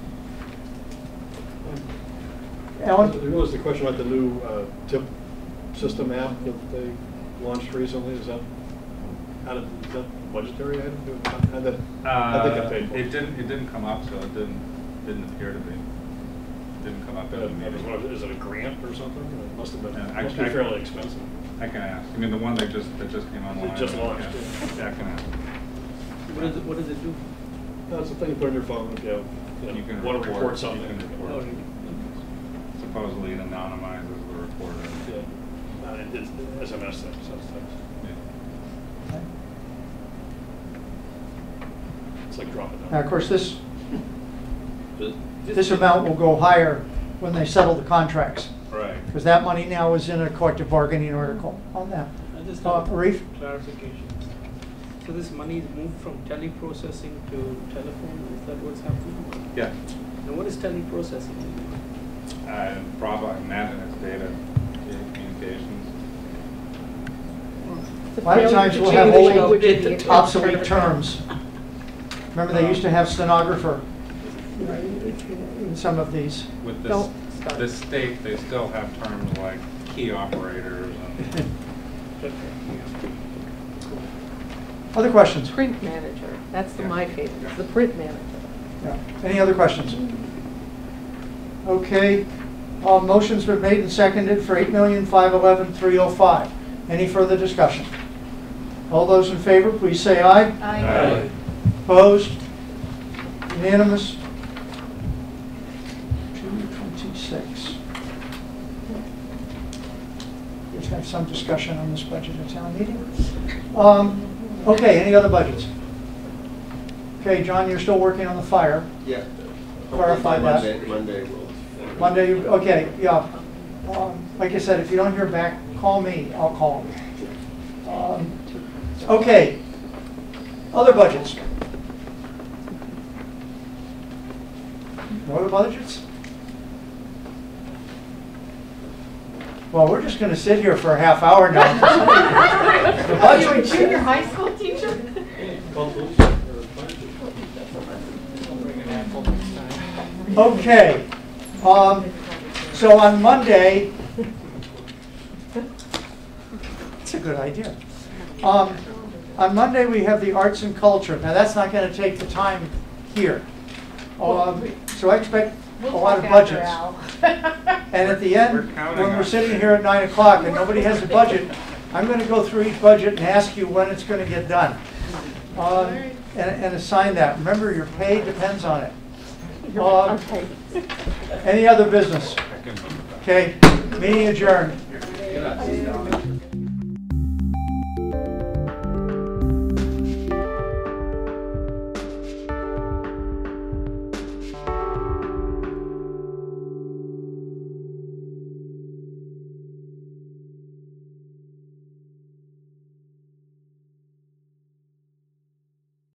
Alan? There was the question about the new uh, tip system app that they launched recently. Is that, how did, is that budgetary item? How how did that, I think I paid for Uh, it. it didn't, it didn't come up, so it didn't, didn't appear to be. Didn't come up in Uh, the meeting. what- Is it a grant or something? It must have been, Yeah, it I- must be I- fairly expensive. I can ask. I mean, the one that just, that just came online. It just launched, Yeah, yeah. yeah, I can ask. What does it, what does it do? No, it's a thing you put on your phone if you have, you know, You can want to report- report something. you can report. Supposedly it anonymizes the reporter. Yeah. Uh, it- It's S M S things, such things. Yeah. It's like drop it Now, down. of course, this, this amount will go higher when they settle the contracts. Right. Because that money now is in a collective bargaining article on that. I just Uh, have a Arif? clarification. So this money is moved from teleprocessing to telephone, is that what's happening? Yeah. Now what is teleprocessing? I probably imagine it's data communications. A lot of times we'll have old obsolete terms. Remember, they used to have stenographer in some of these. With this, Don't start. this state, they still have terms like key operators and. Other questions? Print manager, that's the my favorite, the print manager. Yeah. Any other questions? Okay, uh, motion's been made and seconded for eight million, five eleven, three oh five. Any further discussion? All those in favor, please say aye. Aye. Opposed? Unanimous? two twenty-six. Let's have some discussion on this budget at town meeting. Um, okay, any other budgets? Okay, John, you're still working on the fire. Yeah. Clarify that. Monday, Monday will. Monday, you- okay, yeah. Um, Like I said, if you don't hear back, call me, I'll call him. Um, Okay, other budgets. No other budgets? Well, we're just gonna sit here for a half hour now. The Are you a budget- junior high school teacher? Okay, um, so on Monday, it's a good idea. Um, on Monday, we have the arts and culture. Now, that's not gonna take the time here. Um, so I expect a lot of budgets. And at the end, We're counting when we're on sitting you. here at nine o'clock and nobody has a budget, I'm gonna go through each budget and ask you when it's gonna get done. Um, and, and assign that. Remember, your pay depends on it. Um, Any other business? Okay, meeting adjourned.